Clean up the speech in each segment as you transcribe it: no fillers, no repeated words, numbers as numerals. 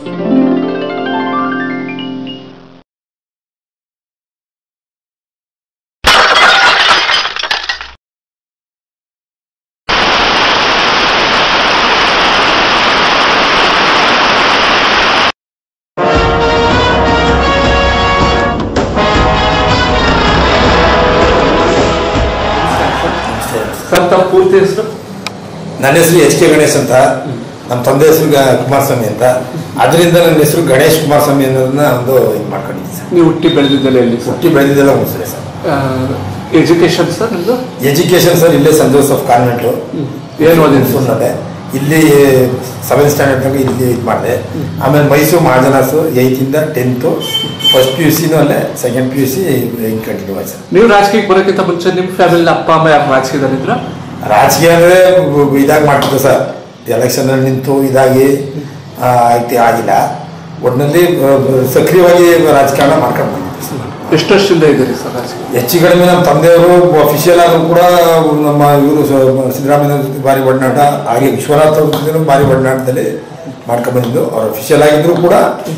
ಪೂರ್ತಿ ಹೆಸರು? ನನ್ನ ಹೆಸರು ಎಚ್ ಕೆ ಗಣೇಶ್ ಅಂತ, ನಮ್ಮ ತಂದೆ ಹೆಸರು ಕುಮಾರಸ್ವಾಮಿ ಅಂತ. ಅದರಿಂದ ನನ್ನ ಹೆಸರು ಗಣೇಶ್ ಕುಮಾರಸ್ವಾಮಿ ಅನ್ನೋದನ್ನ ಒಂದು ಇದು ಮಾಡ್ಕೊಂಡಿದ್ದೀನಿ ಸರ್. ನೀವು ಹುಟ್ಟಿ ಬೆಳೆದಿದ್ದೆಲ್ಲ ಎಲ್ಲಿ ಸರ್? ಹುಟ್ಟಿ ಬೆಳೆದಿದ್ದೆಲ್ಲ ಮುಗಿಸಿದೆ ಸರ್. ಎಜುಕೇಶನ್ ಸರ್ ನಿಮ್ಮದು? ಎಜುಕೇಶನ್ ಸರ್ ಇಲ್ಲೇ ಸೆಂಟ್ ಜೋಸೆಫ್ ಕಾನ್ವೆಂಟು. ಏನು ಓದಿದ್ದು ಸುಮ್ಮನೆ ಇಲ್ಲಿ 7th ಸ್ಟ್ಯಾಂಡರ್ಡ್ ತನಕ ಇಲ್ಲಿ ಇದು ಮಾಡಿದೆ. ಆಮೇಲೆ ಮೈಸೂರು ಮಹಾಜನಾಸು 8th ಇಂದ 10th, ಫಸ್ಟ್ PUC ಅಲ್ಲೇ, ಸೆಕೆಂಡ್ PUC ಹಿಂಗೆ ಕಂಟಿನ್ಯೂ ಆಯ್ತು ಸರ್. ನೀವು ರಾಜಕೀಯಕ್ಕೆ ಬರೋಕ್ಕಿಂತ ಮುಂಚೆ ನಿಮ್ಮ ಫ್ಯಾಮಿಲಿ ಅಪ್ಪ ಅಮ್ಮ ಯಾರು ರಾಜಕೀಯದಲ್ಲಿದ್ರ? ರಾಜಕೀಯ ಅಂದರೆ ಇದಾಗಿ ಮಾಡ್ತಿದ್ದೆ ಸರ್. ಎಲೆಕ್ಷನಲ್ಲಿ ನಿಂತು ಇದಾಗಿ ಆಗಿಲ್ಲ. ಒಟ್ಟಿನಲ್ಲಿ ಸಕ್ರಿಯವಾಗಿ ರಾಜಕಾರಣ ಮಾಡ್ಕೊಂಡು ಬಂದಿದ್ದೆ ಸರ್. ಎಷ್ಟು ವರ್ಷದಿಂದ ಇದ್ದೀರಿ ಸರ್ ರಾಜಕೀಯ? ಹೆಚ್ಚು ಕಡಿಮೆ ನಮ್ಮ ತಂದೆಯವರು ಅಫಿಷಿಯಲ್ ಆದರೂ ಕೂಡ ನಮ್ಮ ಇವರು ಸಿದ್ದರಾಮಯ್ಯ ಭಾರಿ ಒಡನಾಟ, ಹಾಗೆ ವಿಶ್ವನಾಥ್ ಅವ್ರ ಭಾರಿ ಒಡನಾಟದಲ್ಲಿ ಮಾಡ್ಕೊಂಡು ಬಂದಿದ್ದು. ಅವ್ರು ಅಫಿಷಿಯಲ್ ಆಗಿದ್ರು ಕೂಡ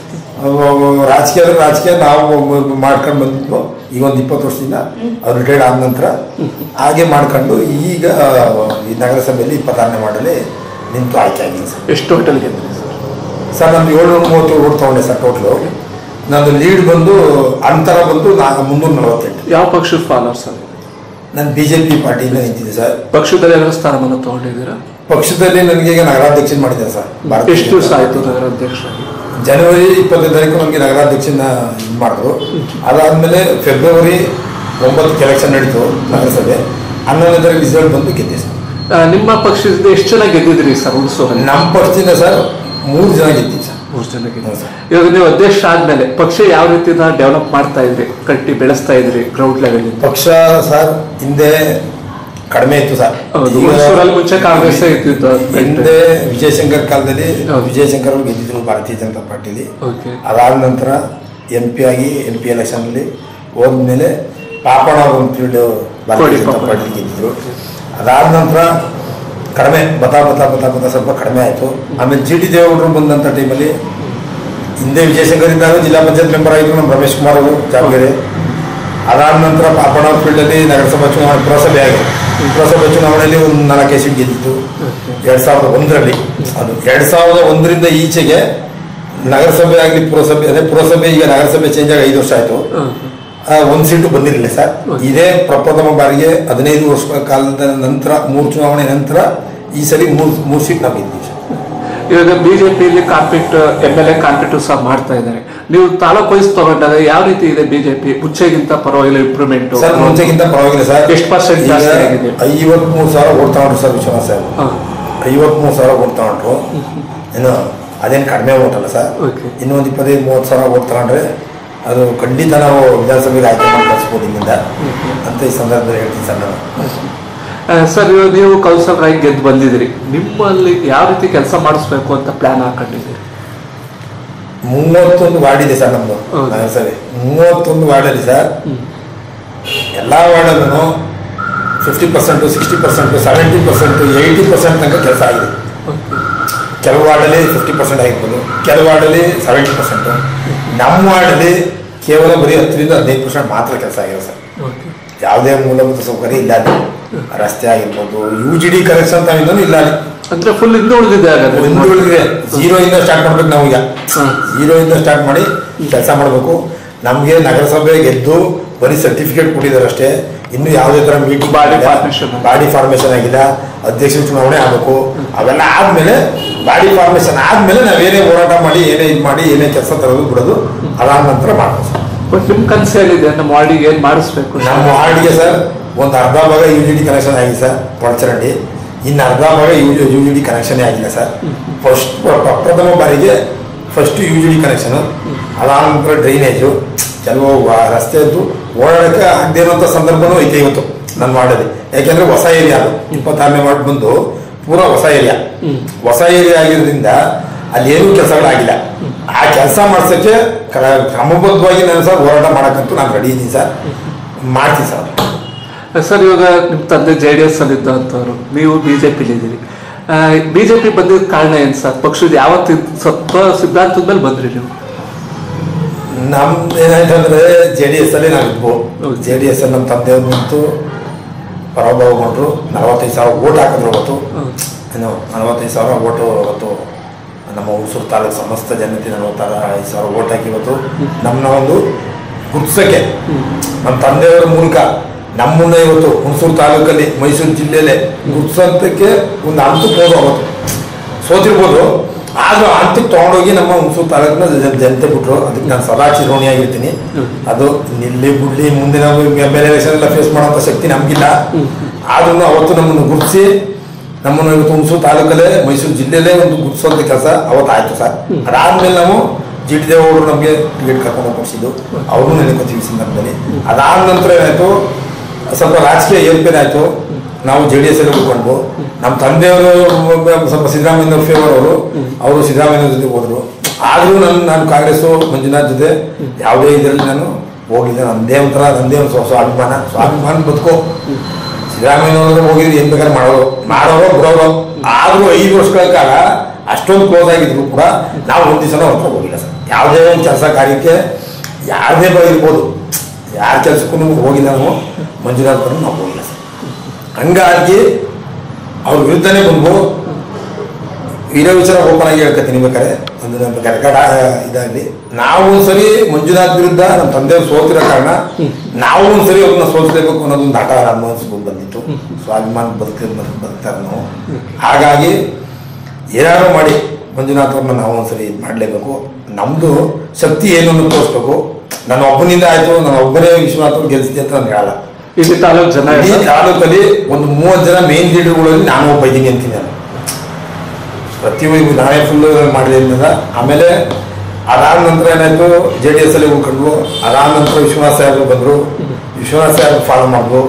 ರಾಜಕೀಯ ನಾವು ಮಾಡ್ಕೊಂಡು ಬಂದಿದ್ವು. ಈಗ ಒಂದು 20 ವರ್ಷದಿಂದ ಅವ್ರು ರಿಟೈರ್ಡ್ ಆದ ನಂತರ ಹಾಗೆ ಮಾಡ್ಕೊಂಡು ಈಗ ಈ ನಗರಸಭೆಯಲ್ಲಿ 26ನೇ ವಾರ್ಡಲ್ಲಿ ನಿಂತು ಆಯ್ಕೆ ಆಗಿದೆ ಸರ್. ಎಷ್ಟು ಹೋಟೆಲ್ ಗೆದ್ದಿರಿ ಸರ್? ನಾನು 730 ಓಟ್ ತೊಗೊಂಡೆ ಸರ್ ಟೋಟಲು. ನಂದು ಲೀಡ್ ಬಂದು ಅಂತರ ಬಂದು 348. ಯಾವ ಪಕ್ಷದ ಫಾಲೋವರ್ ಸರ್? ನಾನು BJP ಪಾರ್ಟಿಯಿಂದ ನಿಂತಿದ್ದೆ ಸರ್. ಪಕ್ಷದಲ್ಲಿ ಏನಾದ್ರು ಸ್ಥಾನಮಾನ ತಗೊಂಡಿದ್ದೀರಾ? ಪಕ್ಷದಲ್ಲಿ ನನಗೆ ಈಗ ನಗರಾಧ್ಯಕ್ಷ ಮಾಡಿದ್ದೇನೆ ಸರ್. ಎಷ್ಟು ದಿವಸ ಆಯಿತು ನಗರಾಧ್ಯಕ್ಷರಾಗಿ? ಜನವರಿ 25ನೇ ತಾರೀಕು ನಮಗೆ ನಗರಾಧ್ಯಕ್ಷನ ಇದು ಮಾಡಿದ್ರು. ಅದಾದಮೇಲೆ ಫೆಬ್ರವರಿ 9ಕ್ಕೆ ಎಲೆಕ್ಷನ್ ನಡೀತು ನಗರಸಭೆ. 11ನೇ ತಾರೀಕು ರಿಸಲ್ಟ್ ಬಂದು ಗೆದ್ದೆ ಸರ್. ನಿಮ್ಮ ಪಕ್ಷದಿಂದ ಎಷ್ಟು ಜನ ಗೆದ್ದಿದ್ರಿ ಸರ್ ಹುಣಸೂರಲ್ಲಿ? ನಮ್ಮ ಪಕ್ಷದಿಂದ ಸರ್ 3 ಜನ ಗೆದ್ದಿವಿ ಸರ್. 3 ಜನ ಗೆದ್ದಿವಿ ಸರ್. ಇವಾಗ ನೀವು ಅಧ್ಯಕ್ಷ ಆದ್ಮೇಲೆ ಪಕ್ಷ ಯಾವ ರೀತಿ ಡೆವಲಪ್ ಮಾಡ್ತಾ ಇದ್ರಿ, ಕಟ್ಟಿ ಬೆಳೆಸ್ತಾ ಇದ್ರಿ ಗ್ರೌಂಡ್ ಲೆವೆಲ್? ಪಕ್ಷ ಸರ್ ಹಿಂದೆ ಕಡಿಮೆ ಇತ್ತು ಸರ್. ಮುಂಚೆ ಕಾಂಗ್ರೆಸ್ ಇರ್ತಿತ್ತು. ಹಿಂದೆ ವಿಜಯಶಂಕರ್ ಕಾಲದಲ್ಲಿ ವಿಜಯಶಂಕರ್ ಅವರು ಗೆದ್ದಿದ್ರು ಭಾರತೀಯ ಜನತಾ ಪಾರ್ಟಿಲಿ. ಅದಾದ ನಂತರ MP ಆಗಿ MP ಎಲೆಕ್ಷನ್ ಅಲ್ಲಿ ಹೋದ್ಮೇಲೆ ಪಾಪಣ ಅವರು ಅಂತೇಳಿ ಭಾರತೀಯ ಜನತಾ ಪಾರ್ಟಿ ಗೆದ್ದಿದ್ರು. ಅದಾದ ನಂತರ ಕಡಿಮೆ ಬತಾ ಸ್ವಲ್ಪ ಕಡಿಮೆ ಆಯಿತು. ಆಮೇಲೆ GT ದೇವೇಗೌಡರು ಬಂದಂಥ ಟೈಮಲ್ಲಿ ಹಿಂದೆ ವಿಜಯಶಂಕರ್ ಇದ್ದಾಗ ಜಿಲ್ಲಾ ಪಂಚಾಯತ್ ಮೆಂಬರ್ ಆಗಿದ್ರು ನಮ್ಮ ರಮೇಶ್ ಕುಮಾರ್ ಅವರು ಜಾಮಗೆರೆ. ಅದಾದ ನಂತರ ಪಾಪಣ ಫೀಲ್ಡಲ್ಲಿ ನಗರಸಭಾ ಚುನಾವಣೆ ಪುರಸಭೆ ಚುನಾವಣೆಯಲ್ಲಿ ಒಂದು 4 ಸೀಟ್ ಗೆದ್ದಿತ್ತು 2001ರಲ್ಲಿ. ಅದು 2001ರಿಂದ ಈಚೆಗೆ ನಗರಸಭೆ ಆಗಲಿ ಪುರಸಭೆ ಈಗ ನಗರಸಭೆ ಚೇಂಜ್ ಆಗಿ 5 ವರ್ಷ ಆಯಿತು. 1 ಸೀಟು ಬಂದಿರಲಿಲ್ಲ ಸರ್. ಇದೇ ಪ್ರಪ್ರಥಮ ಬಾರಿಗೆ 15 ವರ್ಷಗಳ ಕಾಲದ ನಂತರ 3 ಚುನಾವಣೆ ನಂತರ ಈ ಸರಿ 3 ಸೀಟ್ ನಾವು ಗೆದ್ದಿದ್ದೀವಿ ಸರ್. ಇವಾಗ BJPಯಲ್ಲಿ ಕಾಂಪೀಟ್ MLA ಕಾಂಪೀಟು ಸಹ ಮಾಡ್ತಾ ಇದ್ದಾರೆ. ನೀವು ತಾಲೂಕು ವೈಸ್ ತಗೊಂಡಾಗ ಯಾವ ರೀತಿ ಇದೆ BJP? ಮುಂಚೆಗಿಂತ ಪರವಾಗಿಲ್ಲ ಇಂಪ್ರೂವ್ಮೆಂಟ್ ಸರ್? ಮುಂಚೆಗಿಂತ ಪರವಾಗಿಲ್ಲ ಸರ್. ಎಷ್ಟು % ಜಾಸ್ತಿ ಆಗಿದೆ? 53,000 ಓಟ್ ತಗೊಂಡ್ರು ಸರ್ ವಿಶ್ವನಾಥ್ ಸರ್. 53,000 ಓಟ್ ತಗೊಂಡ್ರು. ಏನು ಅದೇನು ಕಡಿಮೆ ಓಟ್ ಅಲ್ಲ ಸರ್. ಇನ್ನೊಂದು 25-30,000 ಓಟ್ ತಗೊಂಡ್ರೆ ಅದು ಖಂಡಿತ ನಾವು ವಿಧಾನಸಭೆಗೆ ಆಯ್ಕೆ ಮಾಡಿ ಕಳಿಸ್ಬೋದು ಇಲ್ಲಿಂದ ಅಂತ ಈ ಸಂದರ್ಭದಲ್ಲಿ ಹೇಳ್ತೀನಿ ಸರ್ ನಾನು. ಸರ್ ನೀವು ಕೌನ್ಸಿಲರ್ ಆಗಿ ಗೆದ್ದು ಬಂದಿದ್ದೀರಿ. ನಿಮ್ಮಲ್ಲಿ ಯಾವ ರೀತಿ ಕೆಲಸ ಮಾಡಿಸ್ಬೇಕು ಅಂತ ಪ್ಲಾನ್ ಹಾಕೊಂಡಿದ್ದೀರಿ? 31 ವಾರ್ಡ್ ಇದೆ ಸರ್ ನಮ್ಮದು ನಗರಸಭೆ. 31 ವಾರ್ಡಲ್ಲಿ ಸರ್ ಎಲ್ಲ ವಾರ್ಡಲ್ಲೂ 50%, 60%, 70%, 80% ತನಕ ಕೆಲಸ ಆಗಿದೆ. ಕೆಲವು ವಾರ್ಡಲ್ಲಿ 50% ಆಗಿರ್ಬೋದು, ಕೆಲವು ವಾರ್ಡಲ್ಲಿ 70%. ನಮ್ಮ ವಾರ್ಡಲ್ಲಿ ಕೇವಲ ಬರೀ 10ರಿಂದ 15% ಮಾತ್ರ ಕೆಲಸ ಆಗಿದೆ ಸರ್. ಯಾವುದೇ ಮೂಲಭೂತ ಸೌಕರ್ಯ ಇಲ್ಲ ಅಲ್ಲಿ. ರಸ್ತೆ ಆಗಿರ್ಬೋದು, UGD ಕನೆಕ್ಷನ್ ತಾವಿಂದೂ ಇಲ್ಲ ಅಲ್ಲಿ. ಅಂದ್ರೆ ಫುಲ್ ಹಿಂದೆ ಉಳಿದಿದೆ. ಹಿಂದುಳಿದಿದೆ. 0 ಇಂದ ಸ್ಟಾರ್ಟ್ ಮಾಡ್ಬೇಕು ನಾವು. ಈಗ 0 ಇಂದ ಸ್ಟಾರ್ಟ್ ಮಾಡಿ ಕೆಲಸ ಮಾಡಬೇಕು. ನಮಗೆ ನಗರಸಭೆ ಗೆದ್ದು ಬರೀ ಸರ್ಟಿಫಿಕೇಟ್ ಕೊಟ್ಟಿದ್ದಾರೆ ಅಷ್ಟೇ. ಇನ್ನು ಯಾವುದೇ ಥರ ಮೀಟಿಂಗ್ ಬಾಡಿ ಫಾರ್ಮೇಷನ್ ಆಗಿಲ್ಲ. ಅಧ್ಯಕ್ಷ ಚುನಾವಣೆ ಆಗಬೇಕು. ಅವೆಲ್ಲ ಆದಮೇಲೆ ಬಾಡಿ ಫಾರ್ಮೇಷನ್ ಆದಮೇಲೆ ನಾವೇನೇ ಹೋರಾಟ ಮಾಡಿ ಏನೇ ಕೆಲಸ ತರೋದು ಬಿಡೋದು ಅದಾದ ನಂತರ ಮಾಡಬೇಕು. ಬಟ್ ನಿಮ್ಮ ಕನಸೇನಿದೆ ನಮ್ಮ ವಾರ್ಡಿಗೆ ಏನು ಮಾಡಿಸ್ಬೇಕು? ನಮ್ಮ ವಾರ್ಡಿಗೆ ಸರ್ ಒಂದು ಅರ್ಧ ಭಾಗ UGD ಕನೆಕ್ಷನ್ ಆಗಿದೆ ಸರ್ ಪೊಳಚರಂಡಿ. ಇನ್ನು ಅರ್ಧ ಭಾಗ UGD ಕನೆಕ್ಷನ್ ಆಗಿಲ್ಲ ಸರ್. ಪ್ರಥಮ ಬಾರಿಗೆ ಫಸ್ಟ್ UGD ಕನೆಕ್ಷನು. ಅದಾದ ನಂತರ ಡ್ರೈನೇಜು, ಕೆಲವು ರಸ್ತೆಯದ್ದು ಓಡಾಡೋಕ್ಕೆ ಆಗದೇ ಇರುವಂಥ ಸಂದರ್ಭನೂ ಐತೆ ಇವತ್ತು ನನ್ನ ವಾರ್ಡಲ್ಲಿ. ಯಾಕೆಂದರೆ ಹೊಸ ಏರಿಯಾ ಅದು. 26ನೇ ವಾರ್ಡ್ ಬಂದು ಪೂರಾ ಹೊಸ ಏರಿಯಾ ಆಗಿರೋದ್ರಿಂದ ಅಲ್ಲಿ ಏನೂ ಕೆಲಸಗಳಾಗಿಲ್ಲ. ಆ ಕೆಲಸ ಮಾಡ್ಸೋಕ್ಕೆ ಕ್ರಮಬದ್ಧವಾಗಿ ನಾನು ಸರ್ ಹೋರಾಟ ಮಾಡೋಕ್ಕಂತೂ ನಾನು ರೆಡಿ ಇದ್ದೀನಿ ಸರ್. ಮಾಡ್ತೀನಿ ಸರ್. ಸರ್ ಇವಾಗ ನಿಮ್ಮ ತಂದೆ JDS ಅಲ್ಲಿದ್ದಂಥವ್ರು, ನೀವು BJPಲಿದ್ದೀರಿ. ಬಿಜೆಪಿ ಬಂದಿದ್ದ ಕಾರಣ ಏನ್ ಸರ್? ಪಕ್ಷದ ಯಾವತ್ತು ಸಿದ್ಧಾಂತದ ಮೇಲೆ ಬಂದ್ರಿ ನೀವು? ನಮ್ದು ಏನಾಯ್ತಂದ್ರೆ JDS ಅಲ್ಲಿ ನಾವಿದ್ವು. JDS ಅಲ್ಲಿ ನಮ್ಮ ತಂದೆಯವ್ರು ನಿಂತು ಪರಾಭವಗೊಂಡ್ರು. 45,000 ಓಟ್ ಹಾಕಿದ್ರು ಅವತ್ತು. 45,000 ಓಟು ಅವತ್ತು ನಮ್ಮ ಹುಣಸೂರು ತಾಲೂಕು ಸಮಸ್ತ ಜನತೆ 45,000 ಓಟ್ ಹಾಕಿ ಇವತ್ತು ನಮ್ಮನ್ನ ಒಂದು ಗುರ್ತಿಸಕ್ಕೆ ನಮ್ಮ ತಂದೆಯವರ ಮೂಲಕ ನಮ್ಮನ್ನ ಇವತ್ತು ಹುಣಸೂರು ತಾಲೂಕಲ್ಲಿ ಮೈಸೂರು ಜಿಲ್ಲೆಯಲ್ಲೇ ಗುರ್ತಿಸೋದಕ್ಕೆ ಒಂದು ಹಂತಕ್ಕೆ ಹೋಗೋ ಅವತ್ತು ಸೋತಿರ್ಬೋದು. ಆದ್ರೂ ಹಂತಕ್ಕೆ ತೊಗೊಂಡೋಗಿ ನಮ್ಮ ಹುಣಸೂರು ತಾಲೂಕಿನ ಜನತೆ ಬಿಟ್ರು. ಅದಕ್ಕೆ ನಾನು ಸದಾ ಚಿರೋಣಿಯಾಗಿರ್ತೀನಿ. ಅದು ನಿಲ್ಲಿ ಬುಡ್ಲಿ ಮುಂದಿನ ಬೇರೆ ಎಲೆಕ್ಷನ್ ಎಲ್ಲ ಫೇಸ್ ಮಾಡೋಂಥ ಶಕ್ತಿ ನಮಗಿಲ್ಲ. ಆದ್ರೂ ಅವತ್ತು ನಮ್ಮನ್ನು ಗುರುತಿಸಿ ನಮ್ಮನ್ನು ಇವತ್ತು ಹುಣಸೂರು ತಾಲೂಕಲ್ಲೇ ಮೈಸೂರು ಜಿಲ್ಲೆಯಲ್ಲೇ ಒಂದು ಗುರುತಿಸೋಂಥ ಕೆಲಸ ಅವತ್ತು ಆಯ್ತು ಸರ್. ಅದಾದ್ಮೇಲೆ ನಾವು GT ದೇವರು ನಮಗೆ ಟಿಕೆಟ್ ಕರ್ಕೊಂಡು ಕೊಡಿಸಿದ್ದು, ಅವರು ನೆನಕೋತೀವಿ ಸಂದರ್ಭದಲ್ಲಿ. ಅದಾದ ನಂತರ ಏನಾಯ್ತು, ಸ್ವಲ್ಪ ರಾಜಕೀಯ ಏರ್ಪೇರ್ ಆಯ್ತು. ನಾವು JDS ಅಲ್ಲಿ ಉಳ್ಕೊಂಡ್ವು. ನಮ್ಮ ತಂದೆಯವರು ಸ್ವಲ್ಪ ಸಿದ್ದರಾಮಯ್ಯ ಫೇವರ್ ಅವರು ಸಿದ್ದರಾಮಯ್ಯ ಜೊತೆ ಹೋದ್ರು. ಆದ್ರೂ ನಾನು ಕಾಂಗ್ರೆಸ್ಸು ಮಂಜುನಾಥ್ ಜೊತೆ ಯಾವುದೇ ಇದರಲ್ಲಿ ನಾನು ಹೋಗಿದ್ದೆ. ನಂದೇ ಒಂದು ಸ್ವಾಭಿಮಾನ ಬದುಕೋ. ಸಿದ್ದರಾಮಯ್ಯನವರು ಹೋಗಿದ್ರು ಏನ್ ಬೇಕಾದ್ರೆ ಮಾಡೋರು ಬಿಡೋರು. ಆದ್ರೂ 5 ವರ್ಷಗಳ ಕಾಲ ಅಷ್ಟೊಂದು ಕ್ಲೋಸ್ ಆಗಿದ್ರು ಕೂಡ ನಾವು ಒಂದು ದಿವಸ ಹೊರಗೆ ಹೋಗಿಲ್ಲ ಸರ್. ಯಾವುದೇ ಒಂದು ಕೆಲಸ ಕಾರ್ಯಕ್ಕೆ ಯಾರದೇ ಇರ್ಬೋದು, ಯಾರ ಕೆಲಸಕ್ಕೂ ಹೋಗಿಲ್ಲ. ನಾವು ಮಂಜುನಾಥ್ ಬರೋ ನಾವು ಹೋಗಿಲ್ಲ ಸರ್. ಹಂಗಾಗಿ ಅವ್ರ ವಿರುದ್ಧನೇ ಬಂದು ಇರೋ ವಿಚಾರ ಓಪನ್ ಆಗಿ ಹೇಳ್ಕತ್ತೀನಿ. ಬೇಕಾದ್ರೆ ಒಂದು ನಮ್ಮ ರೆಕಾರ್ಡ್ ಇದಾಗಲಿ, ನಾವು ಒಂದ್ಸರಿ ಮಂಜುನಾಥ್ ವಿರುದ್ಧ ನಮ್ಮ ತಂದೆಯವ್ರು ಸೋತಿರೋ ಕಾರಣ ನಾವು ಒಂದ್ಸರಿ ಅವ್ರನ್ನ ಸೋಲಿಸಲೇಬೇಕು ಅನ್ನೋದೊಂದು ಆಟ ಅನುಭವಿಸ್ಕೊಂಡು ಬಂದಿತ್ತು. ಸ್ವಾಭಿಮಾನ ಬದುಕ್ತಾರೆ ನಾವು. ಹಾಗಾಗಿ ಏನಾದ್ರು ಮಾಡಿ ಮಂಜುನಾಥ್ ಅವ್ರನ್ನ ನಾವು ಒಂದ್ಸರಿ ಇದು ಮಾಡಲೇಬೇಕು. ನಮ್ಮದು ಶಕ್ತಿ ಏನು ಅನ್ನೋದು ತೋರಿಸ್ಬೇಕು. ನನ್ನ ಒಬ್ಬನಿಂದ ಆಯ್ತು, ನಾನು ಒಬ್ಬನೇ ವಿಶ್ವನಾಥ್ ಅವ್ರು ಗೆಲ್ಸಿದೆ ಅಂತ ನಾನು ಹೇಳಲ್ಲ. ಇಲ್ಲಿ ತಾಲೂಕಲ್ಲಿ ಒಂದು 30 ಜನ ಮೇನ್ ಲೀಡರ್ಗಳಲ್ಲಿ ನಾನು ಒಬ್ಬ ಇದ್ದೀನಿ ಅಂತೀನಿ. ನಾನು ಪ್ರತಿಯೊಬ್ಬ ನಾನೇ ಫುಲ್ ಮಾಡಿದ್ರಿಂದ. ಆಮೇಲೆ ಅದಾದ ನಂತರ ಏನಾಯ್ತು, JDS ಅಲ್ಲಿ ಉಳ್ಕೊಂಡ್ರು. ಅದಾದ ನಂತರ ವಿಶ್ವನಾಥ್ ಸಾಹೇಬರು ಬಂದರು. ವಿಶ್ವನಾಥ್ ಸಾಹೇಬ್ ಫಾಲೋ ಮಾಡಿದ್ರು.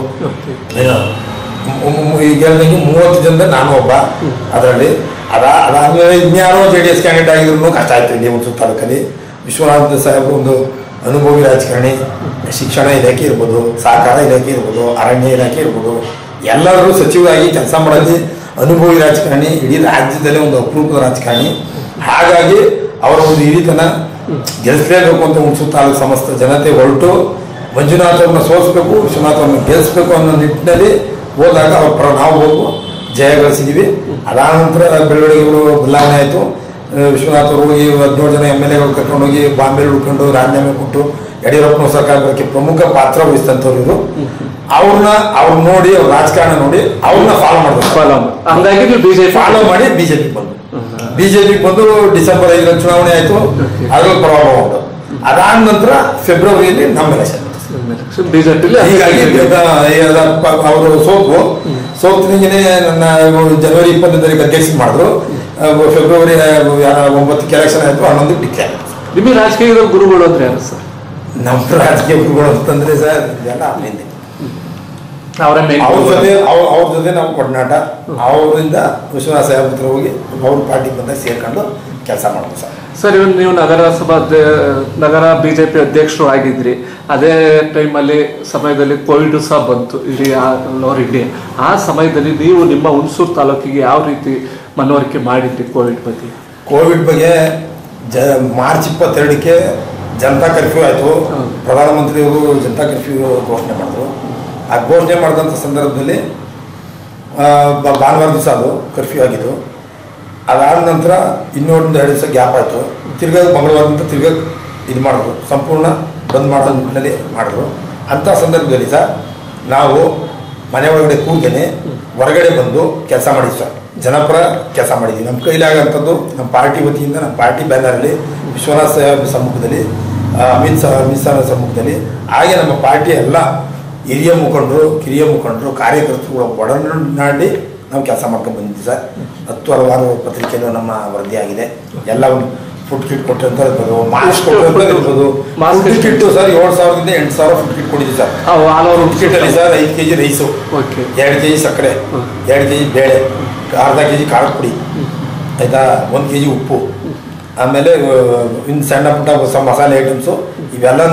ಈಗ ಹೇಳಿದಂಗೆ 30 ಜನದ ನಾನು ಒಬ್ಬ ಅದರಲ್ಲಿ. ಅದಾದ್ಮೇಲೆ ಇನ್ಯಾರೋ JDS ಕ್ಯಾಂಡಿಡೇಟ್ ಆಗಿದ್ರು ಕಷ್ಟ ಆಯ್ತು ಇಲ್ಲಿ ಹುಣಸೂರು ತಾಲೂಕಲ್ಲಿ. ವಿಶ್ವನಾಥ್ ಸಾಹೇಬರು ಒಂದು ಅನುಭವಿ ರಾಜಕಾರಣಿ, ಶಿಕ್ಷಣ ಇಲಾಖೆ ಇರ್ಬೋದು, ಸಹಕಾರ ಇಲಾಖೆ ಇರ್ಬೋದು, ಅರಣ್ಯ ಇಲಾಖೆ ಇರ್ಬೋದು, ಎಲ್ಲರೂ ಸಚಿವರಾಗಿ ಕೆಲಸ ಮಾಡೋದು ಅನುಭವಿ ರಾಜಕಾರಣಿ. ಇಡೀ ರಾಜ್ಯದಲ್ಲೇ ಒಂದು ಅಪರೂಪದ ರಾಜಕಾರಣಿ. ಹಾಗಾಗಿ ಅವರ ಒಂದು ಹಿರಿತನ ಗೆಲ್ಲಿಸಲೇಬೇಕು ಅಂತ ಹುಣಸೂರು ತಾಲೂಕು ಸಮಸ್ತ ಜನತೆ ಹೊರಟು ಮಂಜುನಾಥ್ ಅವ್ರನ್ನ ಸೋಲಿಸ್ಬೇಕು, ವಿಶ್ವನಾಥ್ ಅವ್ರನ್ನ ಗೆಲ್ಲಿಸ್ಬೇಕು ಅನ್ನೋ ನಿಟ್ಟಿನಲ್ಲಿ ಹೋದಾಗ ಅವ್ರ ಪರ ನಾವು ಹೋಗು ಜಯ ಗಳಿಸಿದ್ದೀವಿ. ಅದಾದ ನಂತರ ಬೆಳವಣಿಗೆಗಳು ಬದಲಾವಣೆ ಆಯಿತು. ವಿಶ್ವನಾಥ್ ಅವರು ಹೋಗಿ 17 ಜನ MLA ಕರ್ಕೊಂಡೋಗಿ ಬಾಂಬೆಲಿ ಉಳ್ಕೊಂಡು ರಾಜೀನಾಮೆ ಕೊಟ್ಟು ಯಡಿಯೂರಪ್ಪನ ಸರ್ಕಾರ ಬರೋಕ್ಕೆ ಪ್ರಮುಖ ಪಾತ್ರ ವಹಿಸಿದಂಥವ್ರು ಇವರು. ಅವ್ರನ್ನ ನೋಡಿ, ಅವ್ರ ರಾಜಕಾರಣ ನೋಡಿ ಅವ್ರನ್ನ ಫಾಲೋ ಮಾಡಬೇಕು. ಫಾಲೋ ಮಾಡಿ ಬಿಜೆಪಿ ಬಂದು ಡಿಸೆಂಬರ್ 5 ಚುನಾವಣೆ ಆಯ್ತು. ಅದ್ರಲ್ಲಿ ಪ್ರಭಾವ ಉಂಟು. ಅದಾದ ನಂತರ ಫೆಬ್ರವರಿಯಲ್ಲಿ ನಮ್ಮ ಎಲೆಕ್ಷನ್. ಹೀಗಾಗಿ ಅವರು ಸೋತಿನಿಗೆ ನನ್ನ ಜನವರಿ 21 ಅಧ್ಯಕ್ಷ ಮಾಡಿದ್ರು. ಫೆಬ್ರವರಿ 9 ಎಲೆಕ್ಷನ್ ಆಯ್ತು. 11 ಡಿಕ್ಲೇರ್. ನಿಮಗೆ ರಾಜಕೀಯದ ಗುರುಗಳು ಅಂದ್ರೆ ಯಾರು ಸರ್? ನಮ್ಮ ರಾಜಕೀಯ ಗುರುಗಳು ಅಂತಂದ್ರೆ ಸರ್ ಇದೆಲ್ಲ ಅಲ್ಲಿಂದ ಅವ್ರ ಜೊತೆ ನಾವು ಒಡನಾಟ. ಅವರಿಂದ ವಿಶ್ವನಾಥ ಸಾಹೇಬ್ ಹತ್ರ ಹೋಗಿ ಅವ್ರ ಪಾರ್ಟಿ ಬಂದಾಗ ಸೇರ್ಕೊಂಡು ಕೆಲಸ ಮಾಡೋದು ಸರ್. ಸರ್, ಇವನ್ ನೀವು ನಗರ BJP ಅಧ್ಯಕ್ಷರು ಆಗಿದ್ರಿ. ಅದೇ ಸಮಯದಲ್ಲಿ ಕೋವಿಡ್ ಸಹ ಬಂತು ಇಡೀ ಲೋವರ್ ಇಂಡಿಯಾ. ಆ ಸಮಯದಲ್ಲಿ ನೀವು ನಿಮ್ಮ ಹುಣಸೂರು ತಾಲೂಕಿಗೆ ಯಾವ ರೀತಿ ಮನವರಿಕೆ ಮಾಡಿದ್ರಿ ಕೋವಿಡ್ ಬಗ್ಗೆ? ಮಾರ್ಚ್ 22ಕ್ಕೆ ಜನತಾ ಕರ್ಫ್ಯೂ ಆಯಿತು. ಪ್ರಧಾನಮಂತ್ರಿಯವರು ಜನತಾ ಕರ್ಫ್ಯೂ ಘೋಷಣೆ ಮಾಡಿದ್ರು. ಆ ಘೋಷಣೆ ಮಾಡಿದಂಥ ಸಂದರ್ಭದಲ್ಲಿ ಭಾನುವಾರ ದಿವಸ ಅದು ಕರ್ಫ್ಯೂ ಆಗಿದ್ದು. ಅದಾದ ನಂತರ ಇನ್ನೊಂದು 2 ದಿವಸ ಗ್ಯಾಪ್ ಆಯಿತು. ತಿರ್ಗಾ ಮಂಗಳವಾರದಿಂದ ತಿರ್ಗಾ ಇದು ಮಾಡಿದ್ರು, ಸಂಪೂರ್ಣ ಬಂದ್ ಮಾಡೋ ನಿಟ್ಟಿನಲ್ಲಿ ಮಾಡಿದ್ರು. ಅಂಥ ಸಂದರ್ಭದಲ್ಲಿ ಸರ್ ನಾವು ಮನೆ ಒಳಗಡೆ ಕೂರ್ದೇನೆ ಹೊರಗಡೆ ಬಂದು ಕೆಲಸ ಮಾಡಿದ್ವಿ ಸರ್. ಜನಪರ ಕೆಲಸ ಮಾಡಿದ್ವಿ. ನಮ್ಮ ಕೈಲಾಗಂಥದ್ದು ನಮ್ಮ ಪಾರ್ಟಿ ವತಿಯಿಂದ, ನಮ್ಮ ಪಾರ್ಟಿ ಬ್ಯಾನರಲ್ಲಿ, ವಿಶ್ವನಾಥ್ ಸಾಹೇಬ್ ಸಮ್ಮುಖದಲ್ಲಿ, ಅಮಿತ್ ಶಾ ಸಮ್ಮುಖದಲ್ಲಿ, ಹಾಗೆ ನಮ್ಮ ಪಾರ್ಟಿಯ ಎಲ್ಲ ಹಿರಿಯ ಮುಖಂಡರು, ಕಿರಿಯ ಮುಖಂಡರು, ಕಾರ್ಯಕರ್ತರುಗಳ ಒಡನಾಡಿ ನಾವು ಕೆಲಸ ಮಾಡ್ಕೊಂಡು ಬಂದಿದ್ವಿ ಸರ್. 10 ಹಲವಾರು ಪತ್ರಿಕೆಯಲ್ಲೂ ನಮ್ಮ ವರದಿ ಆಗಿದೆ. ಎಲ್ಲ ಫುಡ್ ಕಿಟ್ ಕೊಟ್ಟಂತ ಇರ್ಬೋದು, ಮಾಸ್ಕ್ ಕೊಟ್ಟಂತ ಇರ್ಬೋದು. ಫುಡ್ ಕಿಟ್ಟು ಸರ್ 7,000ದಿಂದ 8,000 ಫುಡ್ ಕಿಟ್ ಕೊಟ್ಟಿದ್ವಿ ಸರ್. ಫುಡ್ ಕಿಟ್ಟಲ್ಲಿ ಸರ್ 5 kg ರೈಸು, 2 kg ಸಕ್ಕರೆ, 2 kg ಬೇಳೆ, ಅರ್ಧ kg ಖಾರದ ಪುಡಿ, ಆಯಿತಾ, 1 kg ಉಪ್ಪು, ಆಮೇಲೆ ಇನ್ನು ಸಣ್ಣ ಪುಟ್ಟ ಮಸಾಲೆ ಐಟಮ್ಸು ಇವೆಲ್ಲನೂ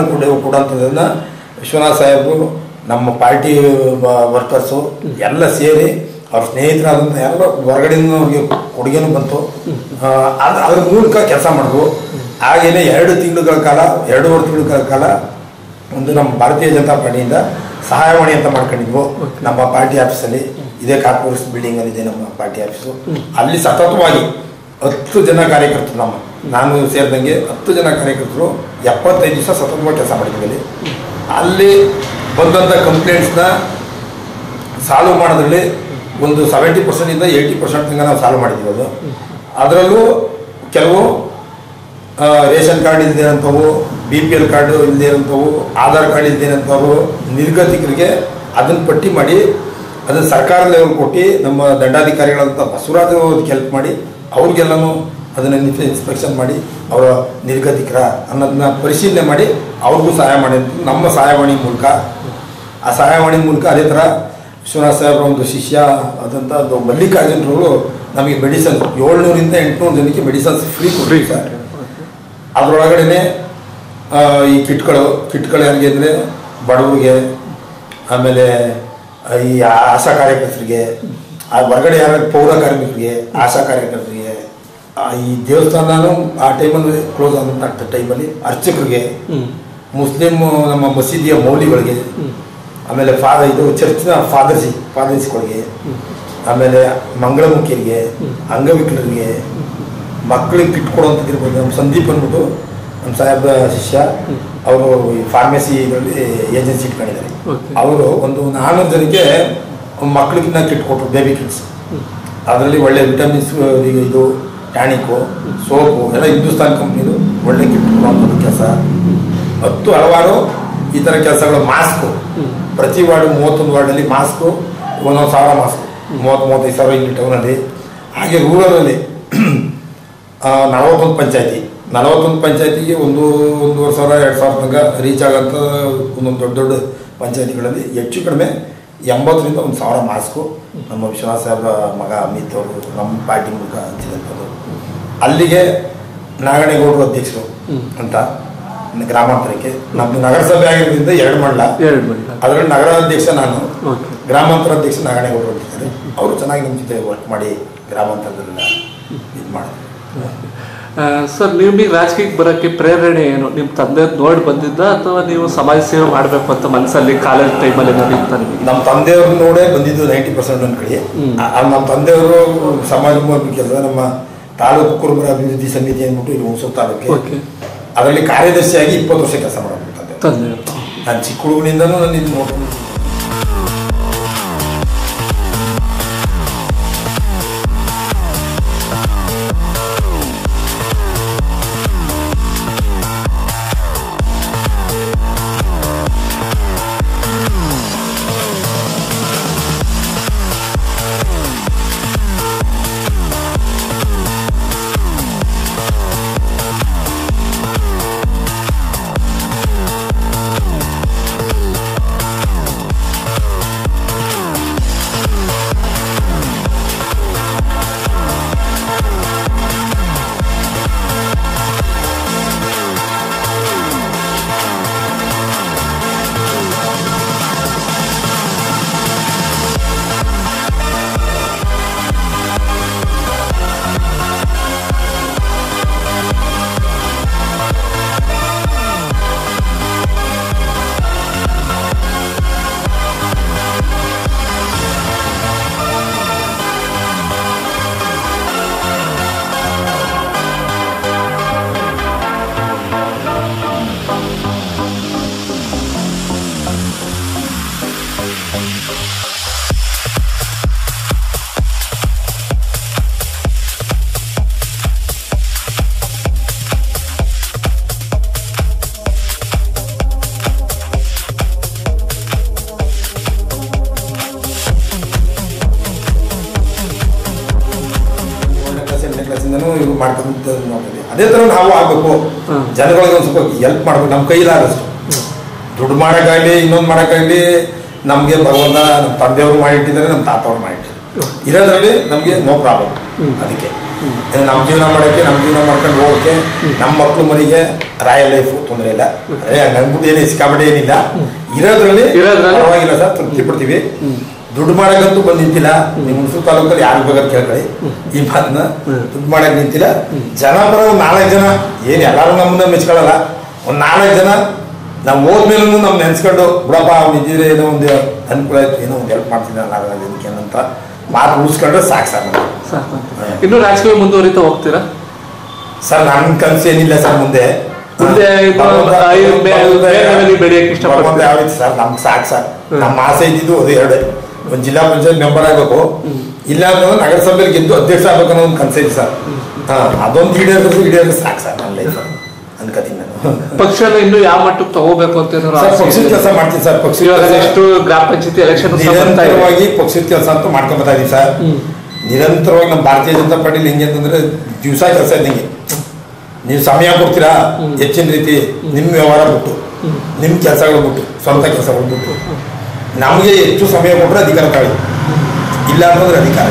ಕೊಡೋಂಥದ್ದನ್ನು ವಿಶ್ವನಾಥ್ ಸಾಹೇಬರು, ನಮ್ಮ ಪಾರ್ಟಿ ವರ್ಕರ್ಸು ಎಲ್ಲ ಸೇರಿ ಅವ್ರ ಸ್ನೇಹಿತರಾದಂಥ ಎಲ್ಲ ಹೊರಗಡೆಯಿಂದ ಅವ್ರಿಗೆ ಕೊಡುಗೆನೂ ಬಂತು. ಅದ್ರ ಮೂಲಕ ಕೆಲಸ ಮಾಡಿದ್ರು. ಹಾಗೇನೆ 2 ತಿಂಗಳ ಕಾಲ 2.5 ತಿಂಗಳ ಕಾಲ ಒಂದು ನಮ್ಮ ಭಾರತೀಯ ಜನತಾ ಪಾರ್ಟಿಯಿಂದ ಸಹಾಯವಾಣಿ ಅಂತ ಮಾಡ್ಕೊಂಡಿದ್ವು ನಮ್ಮ ಪಾರ್ಟಿ ಆಫೀಸಲ್ಲಿ. ಇದೇ ಕಾರ್ಪೊರೇಷನ್ ಬಿಲ್ಡಿಂಗ್ ಅಲ್ಲಿ ಇದೆ ನಮ್ಮ ಪಾರ್ಟಿ ಆಫೀಸು. ಅಲ್ಲಿ ಸತತವಾಗಿ 10 ಜನ ಕಾರ್ಯಕರ್ತರು, ನಾನು ಸೇರಿದಂಗೆ 10 ಜನ ಕಾರ್ಯಕರ್ತರು 75 ದಿವಸ ಸತತವಾಗಿ ಕೆಲಸ ಮಾಡಿದ್ವಿ. ಅಲ್ಲಿ ಬಂದಂಥ ಕಂಪ್ಲೇಂಟ್ಸ್ನ ಸಾಲ್ವ್ ಮಾಡೋದ್ರಲ್ಲಿ ಒಂದು 70% 80% ತನಕ ನಾವು ಸಾಲ್ವ್ ಮಾಡಿದ್ವಿ. ಅದರಲ್ಲೂ ಕೆಲವು ರೇಷನ್ ಕಾರ್ಡ್ ಇಲ್ಲದೆ ಇರೋಂಥವು, BPL ಕಾರ್ಡು ಇಲ್ಲದೆ ಇರೋಂಥವು, ಆಧಾರ್ ಕಾರ್ಡ್ ಇಲ್ಲದೆ ಇರೋಂಥವು ನಿರ್ಗತಿಕರಿಗೆ ಅದನ್ನು ಪಟ್ಟಿ ಮಾಡಿ ಅದನ್ನು ಸರ್ಕಾರ ಲೆವೆಲ್ ಕೊಟ್ಟು ನಮ್ಮ ದಂಡಾಧಿಕಾರಿಗಳಂತ ಬಸವರಾಜ್ ಅವ್ರಿಗೆ ಹೆಲ್ಪ್ ಮಾಡಿ ಅವ್ರಿಗೆಲ್ಲನೂ ಅದನ್ನು ಇನ್ಸ್ಪೆಕ್ಷನ್ ಮಾಡಿ ಅವರ ನಿರ್ಗತಿಕರ ಅನ್ನೋದನ್ನ ಪರಿಶೀಲನೆ ಮಾಡಿ ಅವ್ರಿಗೂ ಸಹಾಯ ಮಾಡಿ ನಮ್ಮ ಸಹಾಯವಾಣಿ ಮೂಲಕ. ಆ ಸಹಾಯವಾಣಿ ಮೂಲಕ ಅದೇ ಥರ ವಿಶ್ವನಾಥ ಸಾಹೇಬ್ರ ಒಂದು ಶಿಷ್ಯ ಆದಂಥ ಒಂದು ಮಲ್ಲಿಕಾರ್ಜುನರು ನಮಗೆ ಮೆಡಿಸನ್ 700ರಿಂದ 800 ಜನಕ್ಕೆ ಮೆಡಿಸನ್ಸ್ ಫ್ರೀ ಕೊಡ್ರಿ ಸರ್. ಅದರೊಳಗಡೆ ಈ ಕಿಟ್ಗಳು ಯಾರಿಗೆ ಅಂದರೆ ಬಡವರಿಗೆ, ಆಮೇಲೆ ಈ ಆಶಾ ಕಾರ್ಯಕರ್ತರಿಗೆ, ಆ ಹೊರಗಡೆ ಯಾರು ಪೌರ ಕಾರ್ಮಿಕರಿಗೆ, ಆಶಾ ಕಾರ್ಯಕರ್ತರಿಗೆ, ಈ ದೇವಸ್ಥಾನನೂ ಆ ಟೈಮಲ್ಲಿ ಕ್ಲೋಸ್ ಆದಂಥ ಟೈಮಲ್ಲಿ ಅರ್ಚಕರಿಗೆ, ಮುಸ್ಲಿಂ ನಮ್ಮ ಮಸೀದಿಯ ಮೌಲಿಗಳಿಗೆ, ಆಮೇಲೆ ಇದು ಚರ್ಚ್ನ ಫಾದರ್ಸ್ಗಳಿಗೆ, ಆಮೇಲೆ ಮಂಗಳಮುಖಿಯರಿಗೆ, ಅಂಗವಿಕಲರಿಗೆ, ಮಕ್ಕಳಿಗೆ ಕಿಟ್ ಕೊಡುವಂಥದ್ದಿರ್ಬೋದು. ನಮ್ಮ ಸಂದೀಪ್ ಅಂದ್ಬಿಟ್ಟು ನಮ್ಮ ಸಾಹೇಬ್ರ ಶಿಷ್ಯ, ಅವರು ಈ ಫಾರ್ಮಸಿ ಇದರಲ್ಲಿ ಏಜೆನ್ಸಿ ಇಟ್ಕೊಂಡಿದ್ದಾರೆ. ಅವರು ಒಂದು 400 ಜನಕ್ಕೆ ಮಕ್ಕಳಿಗಿನ್ನ ಕಿಟ್ ಕೊಟ್ಟರು, ಬೇಬಿ ಕಿಟ್ಸ್. ಅದರಲ್ಲಿ ಒಳ್ಳೆ ವಿಟಮಿನ್ಸ್, ಇದು ಟ್ಯಾನಿಕ್ಕು, ಸೋಪು ಎಲ್ಲ ಹಿಂದೂಸ್ತಾನ್ ಕಂಪ್ನಿದು ಒಳ್ಳೆ ಕಿಟ್ ಕೊಡುವಂಥದ್ದು ಕೆಲಸ. ಹಲವಾರು ಈ ಥರ ಕೆಲಸಗಳು. ಮಾಸ್ಕು ಪ್ರತಿ ವಾರ್ಡು 31 ವಾರ್ಡಲ್ಲಿ ಮಾಸ್ಕು 1,000 ಮಾಸ್ಕು 30-35,000 ಇಲ್ಲಿ ಟೌನಲ್ಲಿ. ಹಾಗೆ ರೂರಲಲ್ಲಿ 41 ಪಂಚಾಯತಿಗೆ 1,500-2,000 ತನಕ ರೀಚ್ ಆಗೋಂಥ ಒಂದೊಂದು ದೊಡ್ಡ ಪಂಚಾಯತಿಗಳಲ್ಲಿ ಹೆಚ್ಚು ಕಡಿಮೆ 80ರಿಂದ 1,000 ಮಾಸ್ಕು ನಮ್ಮ ವಿಶ್ವನಾಥ ಸಾಹೇಬ್ರ ಮಗ ಅಮಿತ್ ಅವರು ನಮ್ಮ ಪಾರ್ಟಿ ಮೂಲಕ ಹಂಚಿದಂಥದ್ದು. ಅಲ್ಲಿಗೆ ನಾಗಣೇಗೌಡರು ಅಧ್ಯಕ್ಷರು ಅಂತ ಗ್ರಾಮಾಂತರಕ್ಕೆ. ನಮ್ಮದು ನಗರಸಭೆ ಆಗಿರೋದ್ರಿಂದ 2 ಮಂಡಲ, ಅದರಲ್ಲಿ ನಗರಾಧ್ಯಕ್ಷ ನಾನು, ಗ್ರಾಮಾಂತರ ಅಧ್ಯಕ್ಷ ನಾಗಣೇಗೌಡರು ಅಂತಿದ್ದಾರೆ. ಅವರು ಚೆನ್ನಾಗಿ ನಮ್ಮ ಜೊತೆ ವರ್ಕ್ ಮಾಡಿ ಗ್ರಾಮಾಂತರದಲ್ಲ ಇದು ಮಾಡಿದ್ರು. ಸರ್, ನಿಮಗೆ ರಾಜಕೀಯಕ್ಕೆ ಬರೋಕ್ಕೆ ಪ್ರೇರಣೆ ಏನು? ನಿಮ್ಮ ತಂದೆ ನೋಡಿ ಬಂದಿದ್ದ ಅಥವಾ ನೀವು ಸಮಾಜ ಸೇವೆ ಮಾಡಬೇಕು ಅಂತ ಮನಸ್ಸಲ್ಲಿ ಕಾಲೇಜ್ ಟೈಮಲ್ಲಿ ನಡೀತಾ? ನಮ್ಮ ತಂದೆಯವ್ರು ನೋಡೇ ಬಂದಿದ್ದು 90% ಅನ್ಕೊಳ್ಳಿ. ನಮ್ಮ ತಂದೆಯವರು ಸಮಾಜಮುಖಿ ಕೆಲಸ, ನಮ್ಮ ತಾಲೂಕು ಕುರುಬರ ಅಭಿವೃದ್ಧಿ ಸಮಿತಿ ಅಂದ್ಬಿಟ್ಟು ಇಲ್ಲಿ ಹುಣಸೂರು ತಾಲೂಕಿಗೆ, ಅದರಲ್ಲಿ ಕಾರ್ಯದರ್ಶಿಯಾಗಿ 20 ವರ್ಷ ಕೆಲಸ ಮಾಡೋದು ತಂದೆ. ನಾನು ಚಿಕ್ಕ ಹುಡುಗನಿಂದನೂ ನಾನು ಇದು ನೋಡ್ಕೊಂಡು ಇವ್ರು ಮಾಡ್ಕೊಂಡು ನೋಡ್ತೀವಿ. ಅದೇ ಥರ ನಾವು ಆಗಬೇಕು, ಜನಗಳಿಗೆ ಒಂದು ಸ್ವಲ್ಪ ಹೆಲ್ಪ್ ಮಾಡ್ಬೇಕು. ನಮ್ಮ ಕೈಲಾದಷ್ಟು ದುಡ್ಡು ಮಾಡೋಕ್ಕಾಗಲಿ ಇನ್ನೊಂದು ಮಾಡೋಕ್ಕಾಗಲಿ ನಮಗೆ ಭಗವಂತ ನಮ್ಮ ತಂದೆಯವರು ಮಾಡಿಟ್ಟಿದ್ದಾರೆ, ನಮ್ಮ ತಾತವ್ರು ಮಾಡಿಟ್ಟಿದ್ದಾರೆ. ಇರೋದ್ರಲ್ಲಿ ನಮಗೆ ನೋ ಪ್ರಾಬ್ಲಮ್. ಅದಕ್ಕೆ ನಮ್ಮ ಜೀವನ ಮಾಡೋಕ್ಕೆ, ನಮ್ಮ ಜೀವನ ಮಾಡ್ಕೊಂಡು ಹೋಗೋಕ್ಕೆ, ನಮ್ಮ ಮಕ್ಕಳು ಮರಿಗೆ ರಾಯಲ್ ಲೈಫು ತೊಂದರೆ ಇಲ್ಲ. ಅದೇ ನನ್ಬಿಟ್ಟು ಏನು ಸಿಕ್ಕಾಪಟ್ಟೆ ಏನಿಲ್ಲ, ಇರೋದ್ರಲ್ಲಿ ಪರವಾಗಿಲ್ಲ ಸರ್, ತೃಪ್ತಿ ಪಡ್ತೀವಿ. ದುಡ್ಡು ಮಾಡಕ್ಕಂತೂ ಬಂದು ನಿಂತಿಲ್ಲ. ನಿಮ್ಮ ಹುಣಸೂರು ತಾಲೂಕಲ್ಲಿ ಯಾರು ಬೇಕಾದ್ರೆ ಕೇಳ್ಕೊಳ್ಳಿ ಈ ಮಾತನ್ನ. ದುಡ್ಡು ಮಾಡಕ್ಕೆ ನಿಂತಿಲ್ಲ. ಜನಪರ ಒಂದು 4 ಜನ ಏನು ಎಲ್ಲರೂ ನಮ್ಮನ್ನ ಮೆಚ್ಕೊಳ್ಳಲ್ಲ. ಒಂದು 4 ಜನ ನಾವು ಹೋದ್ಮೇಲೂ ನಮ್ಗೆ ನೆನ್ಸ್ಕೊಂಡು ಬಿಡಪ್ಪ ಅವ್ನು ಇದ್ದಿದ್ರೆ ಏನೋ ಒಂದು ಅನುಕೂಲ ಆಯ್ತು, ಏನೋ ಒಂದು ಹೆಲ್ಪ್ ಮಾಡ್ತೀನಿ ಅದಕ್ಕೆ ಏನಂತ ಮಾತು ಉಳಿಸ್ಕೊಂಡ್ರೆ ಸಾಕು ಸರ್. ಇನ್ನು ರಾಜಕೀಯ ಮುಂದುವರಿತಾ ಹೋಗ್ತೀರಾ ಸರ್? ನನ್ನ ಕನಸು ಏನಿಲ್ಲ ಸರ್. ಮುಂದೆ ಬೆಳೆಯಕ್ಕೆ ಇಷ್ಟಪಡ್ತೀನಿ ಯಾವ ರೀತಿ ಸರ್? ನಮ್ಗೆ ಸಾಕು ಸರ್. ನಮ್ಮ ಆಸೆ ಇದ್ದಿದ್ದು ಅದು 2, ಒಂದು ಜಿಲ್ಲಾ ಪಂಚಾಯತ್ ಮೆಂಬರ್ ಆಗಬೇಕು, ಇಲ್ಲ ಅಂತಂದ್ರೆ ನಗರಸಭೆಯಲ್ಲಿ ಗೆದ್ದು ಅಧ್ಯಕ್ಷ ಆಗ್ಬೇಕು ಅನ್ನೋ ಒಂದು ಕನಸು ಇದೆ ಸರ್. ಅದೊಂದು ಈಡೇರಿದ್ರೆ ಸಾಕು ಸರ್ ನನ್ನ ಲೈಫ್ ಅನ್ಕೋತೀನಿ ನಾನು. ಪಕ್ಷನ ಇನ್ನು ಯಾವ ಮಟ್ಟಕ್ಕೆ ತಗೋಬೇಕು ಅಂತ ಪಕ್ಷದ ಕೆಲಸ ಮಾಡ್ತೀನಿ ಸರ್. ಎಷ್ಟು ಗ್ರಾಮ ಪಂಚಾಯತಿ ಎಲೆಕ್ಷನ್ ನಿರಂತರವಾಗಿ ಪಕ್ಷದ ಕೆಲಸ ಅಂತೂ ಮಾಡ್ಕೊಂಡ್ ಬರ್ತಾ ಇದೀವಿ ಸರ್. ನಿರಂತರವಾಗಿ ನಮ್ಮ ಭಾರತೀಯ ಜನತಾ ಪಾರ್ಟಿಲಿ ಹೆಂಗೆ ಅಂತಂದ್ರೆ ದಿವಸ ಕೆಲಸ ಇದ್ದಂಗೆ. ನೀವು ಸಮಯ ಕೊಡ್ತೀರಾ ಹೆಚ್ಚಿನ ರೀತಿ, ನಿಮ್ಮ ವ್ಯವಹಾರ ಬಿಟ್ಟು, ನಿಮ್ಮ ಕೆಲಸಗಳು ಬಿಟ್ಟು, ಸ್ವಂತ ಕೆಲಸಗಳು ಬಿಟ್ಟು ನಮಗೆ ಹೆಚ್ಚು ಸಮಯ ಕೊಟ್ಟರೆ ಅಧಿಕಾರ ತಾಳಿ, ಇಲ್ಲ ಅಂತಂದ್ರೆ ಅಧಿಕಾರ.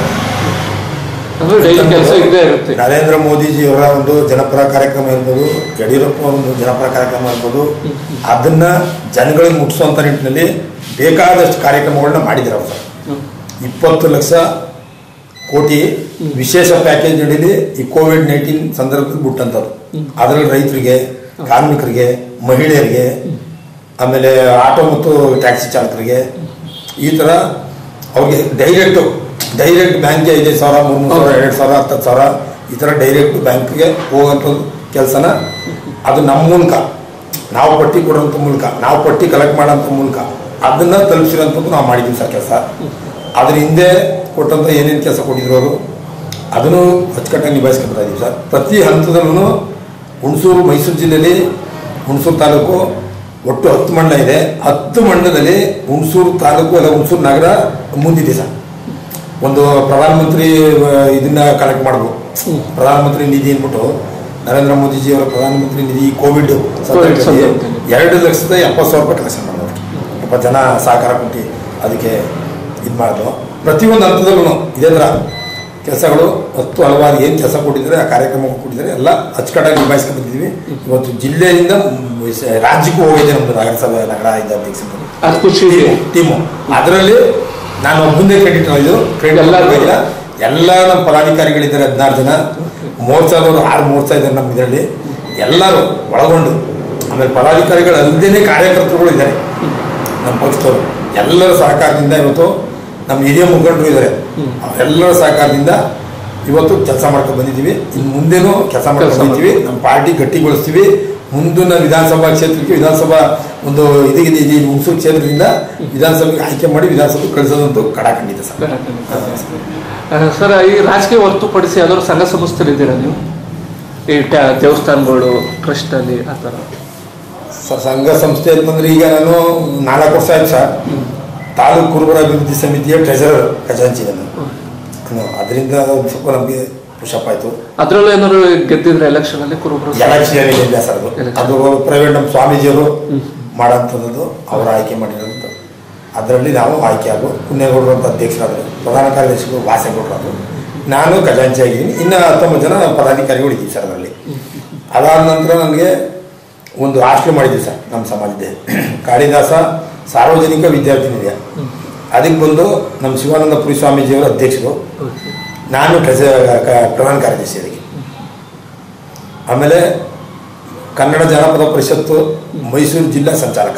ನರೇಂದ್ರ ಮೋದಿಜಿಯವರ ಒಂದು ಜನಪರ ಕಾರ್ಯಕ್ರಮ ಇರ್ಬೋದು, ಯಡಿಯೂರಪ್ಪ ಒಂದು ಜನಪರ ಕಾರ್ಯಕ್ರಮ ಇರ್ಬೋದು, ಅದನ್ನ ಜನಗಳಿಗೆ ಮುಟ್ಟಿಸುವಂತ ನಿಟ್ಟಿನಲ್ಲಿ ಬೇಕಾದಷ್ಟು ಕಾರ್ಯಕ್ರಮಗಳನ್ನ ಮಾಡಿದ್ದಾರೆ ಅವರು. 20 ಲಕ್ಷ ಕೋಟಿ ವಿಶೇಷ ಪ್ಯಾಕೇಜ್ ಅಡಿಯಲ್ಲಿ ಈ ಕೋವಿಡ್-19 ಸಂದರ್ಭದಲ್ಲಿ ಬಿಟ್ಟಂಥದ್ದು. ಅದರಲ್ಲಿ ರೈತರಿಗೆ, ಕಾರ್ಮಿಕರಿಗೆ, ಮಹಿಳೆಯರಿಗೆ, ಆಮೇಲೆ ಆಟೋ ಮತ್ತು ಟ್ಯಾಕ್ಸಿ ಚಾಲಕರಿಗೆ, ಈ ಥರ ಅವ್ರಿಗೆ ಡೈರೆಕ್ಟ್ ಬ್ಯಾಂಕ್ಗೆ 5,000, 3,000, 2,000, 10,000 ಈ ಥರ ಡೈರೆಕ್ಟ್ ಬ್ಯಾಂಕ್ಗೆ ಹೋಗೋಂಥದ್ದು ಕೆಲಸನ ಅದು ನಮ್ಮ ಮೂಲಕ, ನಾವು ಪಟ್ಟಿ ಕೊಡೋಂಥ ಮೂಲಕ, ನಾವು ಪಟ್ಟಿ ಕಲೆಕ್ಟ್ ಮಾಡೋಂಥ ಮೂಲಕ ಅದನ್ನು ತಲುಪಿಸಿರೋಂಥದ್ದು ನಾವು ಮಾಡಿದ್ದೀವಿ ಸರ್ ಕೆಲಸ. ಅದ್ರ ಹಿಂದೆ ಕೊಟ್ಟಂಥ ಏನೇನು ಕೆಲಸ ಕೊಟ್ಟಿದ್ರು ಅವರು ಅದನ್ನು ಅಚ್ಚುಕಟ್ಟಾಗಿ ನಿಭಾಯಿಸ್ಕೊಳ್ತಾ ಇದ್ದೀವಿ ಸರ್. ಪ್ರತಿ ಹಂತದಲ್ಲೂ ಹುಣಸೂರು, ಮೈಸೂರು ಜಿಲ್ಲೆಯಲ್ಲಿ ಹುಣಸೂರು ತಾಲೂಕು ಒಟ್ಟು 10 ಮಂಡಲ ಇದೆ. 10 ಮಂಡಲದಲ್ಲಿ ಹುಣಸೂರು ತಾಲೂಕು ಅಲ್ಲ ಹುಣಸೂರು ನಗರ ಮುಂದಿದೆ ಸರ್. ಒಂದು ಪ್ರಧಾನಮಂತ್ರಿ ಇದನ್ನ ಕಲೆಕ್ಟ್ ಮಾಡ್ಬೋದು, ಪ್ರಧಾನಮಂತ್ರಿ ನಿಧಿ ಅಂದ್ಬಿಟ್ಟು ನರೇಂದ್ರ ಮೋದಿಜಿಯವರ ಪ್ರಧಾನಮಂತ್ರಿ ನಿಧಿ ಕೋವಿಡ್ 2,70,000 ರೂಪಾಯಿ ಕಲೆಕ್ಷನ್ ಮಾಡೋದು. ಸ್ವಲ್ಪ ಜನ ಸಹಕಾರ ಕೊಟ್ಟು ಅದಕ್ಕೆ ಇದು ಮಾಡೋದು. ಪ್ರತಿಯೊಂದು ಹಂತದಲ್ಲೂ ಇದೇ ಥರ ಕೆಲಸಗಳು 10 ಹಲವಾರು ಏನು ಕೆಲಸ ಕೊಟ್ಟಿದ್ದಾರೆ, ಆ ಕಾರ್ಯಕ್ರಮ ಕೊಟ್ಟಿದ್ದಾರೆ, ಎಲ್ಲ ಅಚ್ಚುಕಟ್ಟಾಗಿ ನಿಭಾಯಿಸ್ಕೊಂಡು ಬಂದಿದ್ದೀವಿ. ಇವತ್ತು ಜಿಲ್ಲೆಯಿಂದ ರಾಜ್ಯಕ್ಕೂ ಹೋಗಿದೆ ನಮ್ಮದು ನಗರಸಭೆ ನಗರ ಟೀಮು. ಅದರಲ್ಲಿ ನಾನು ಒಬ್ಬಂದೇ ಕ್ರೆಡಿಟ್ ಎಲ್ಲ ನಮ್ಮ ಪದಾಧಿಕಾರಿಗಳಿದ್ದಾರೆ 16 ಜನ. ಮೋರ್ಚಾದವರು 6 ಮೋರ್ಚಾ ಇದ್ದಾರೆ ನಮ್ಮ ಇದರಲ್ಲಿ, ಎಲ್ಲರೂ ಒಳಗೊಂಡು. ಆಮೇಲೆ ಪದಾಧಿಕಾರಿಗಳು ಅಲ್ಲದೇ ಕಾರ್ಯಕರ್ತರುಗಳು ಇದ್ದಾರೆ ನಮ್ಮ ಪಕ್ಷದವರು. ಎಲ್ಲರ ಸಹಕಾರದಿಂದ ಇವತ್ತು ನಮ್ಮ ಹಿರಿಯ ಮುಖಂಡರು ಇದ್ದಾರೆ, ಅವರೆಲ್ಲರ ಸಹಕಾರದಿಂದ ಇವತ್ತು ಕೆಲಸ ಮಾಡ್ಕೊಂಡು ಬಂದಿದ್ದೀವಿ. ಇನ್ನು ಮುಂದೇನೂ ಕೆಲಸ ಮಾಡ್ಕೊಂಡು ಬಂದಿದ್ದೀವಿ. ನಮ್ಮ ಪಾರ್ಟಿ ಗಟ್ಟಿಗೊಳಿಸ್ತೀವಿ. ಮುಂದಿನ ವಿಧಾನಸಭಾ ಕ್ಷೇತ್ರಕ್ಕೆ, ವಿಧಾನಸಭಾ ಒಂದು ಇದೀಗಿದೆ ಹುಣಸೂರು ಕ್ಷೇತ್ರದಿಂದ ವಿಧಾನಸಭೆಗೆ ಆಯ್ಕೆ ಮಾಡಿ ವಿಧಾನಸಭೆ ಕಳಿಸೋದಂತೂ ಕಡಾಖಂಡಿತ ಸರ್. ಸರ್, ಈ ರಾಜಕೀಯ ಹೊರತುಪಡಿಸಿ ಯಾವ್ದಾದ್ರು ಸಂಘ ಸಂಸ್ಥೆಗಳಿದ್ದೀರಾ ನೀವು? ಈ ದೇವಸ್ಥಾನಗಳು, ಟ್ರಸ್ಟಲ್ಲಿ ಆ ಥರ ಸಂಘ ಸಂಸ್ಥೆ ಅಂತಂದ್ರೆ ಈಗ ನಾನು 4 ವರ್ಷ ಆಯ್ತು ಸರ್. ತಾಲೂಕು ಕುರುಬರ ಅಭಿವೃದ್ಧಿ ಸಮಿತಿಯ ಟ್ರೆಜರರ್ ಖಜಾಂಚಿ ನಾನು. ಅದರಿಂದ ಸ್ವಲ್ಪ ನಮಗೆ ಪುಷಪ್ ಆಯ್ತು. ಅದರಲ್ಲೂ ಏನಾದ್ರು ಗೆದ್ದಿದ್ರೆ ಎಲೆಕ್ಷನ್ ಅಲ್ಲಿ ಕುರುಬರು? ಎಲೆಕ್ಷನ್ ಇಲ್ಲ ಸರ್, ಅದು ಪ್ರೈವೇಟ್ ನಮ್ಮ ಸ್ವಾಮೀಜಿಯವರು ಮಾಡೋಂಥದ್ದು, ಅವರು ಆಯ್ಕೆ ಮಾಡಿರೋದು. ಅದರಲ್ಲಿ ನಾವು ಆಯ್ಕೆ ಆಗೋ ಪುಣ್ಯಗೌಡರು ಅಂತ ಅಧ್ಯಕ್ಷರಾದರು, ಪ್ರಧಾನ ಕಾರ್ಯದರ್ಶಿಗಳು ವಾಸೇಗೌಡರು, ನಾನು ಖಜಾಂಚಿ ಆಗಿದ್ದೀನಿ. ಇನ್ನು 19 ಜನ ಪದಾಧಿಕಾರಿಗಳು ಇದ್ದೀವಿ ಸರ್ ಅದರಲ್ಲಿ. ಅದಾದ ನಂತರ ನನಗೆ ಒಂದು ಹಾಸ್ಟೆಲ್ ಮಾಡಿದ್ದೀವಿ ಸರ್ ನಮ್ಮ ಸಮಾಜದ ಕಾಳಿದಾಸ ಸಾರ್ವಜನಿಕ ವಿದ್ಯಾರ್ಥಿ ನಿಲಯ. ಅದಕ್ಕೆ ಬಂದು ನಮ್ಮ ಶಿವಾನಂದ ಪುರಿ ಸ್ವಾಮೀಜಿಯವರ ಅಧ್ಯಕ್ಷರು, ನಾನು ಪ್ರಧಾನ ಕಾರ್ಯದರ್ಶಿ ಅದಕ್ಕೆ. ಆಮೇಲೆ ಕನ್ನಡ ಜಾನಪದ ಪರಿಷತ್ತು ಮೈಸೂರು ಜಿಲ್ಲಾ ಸಂಚಾಲಕ.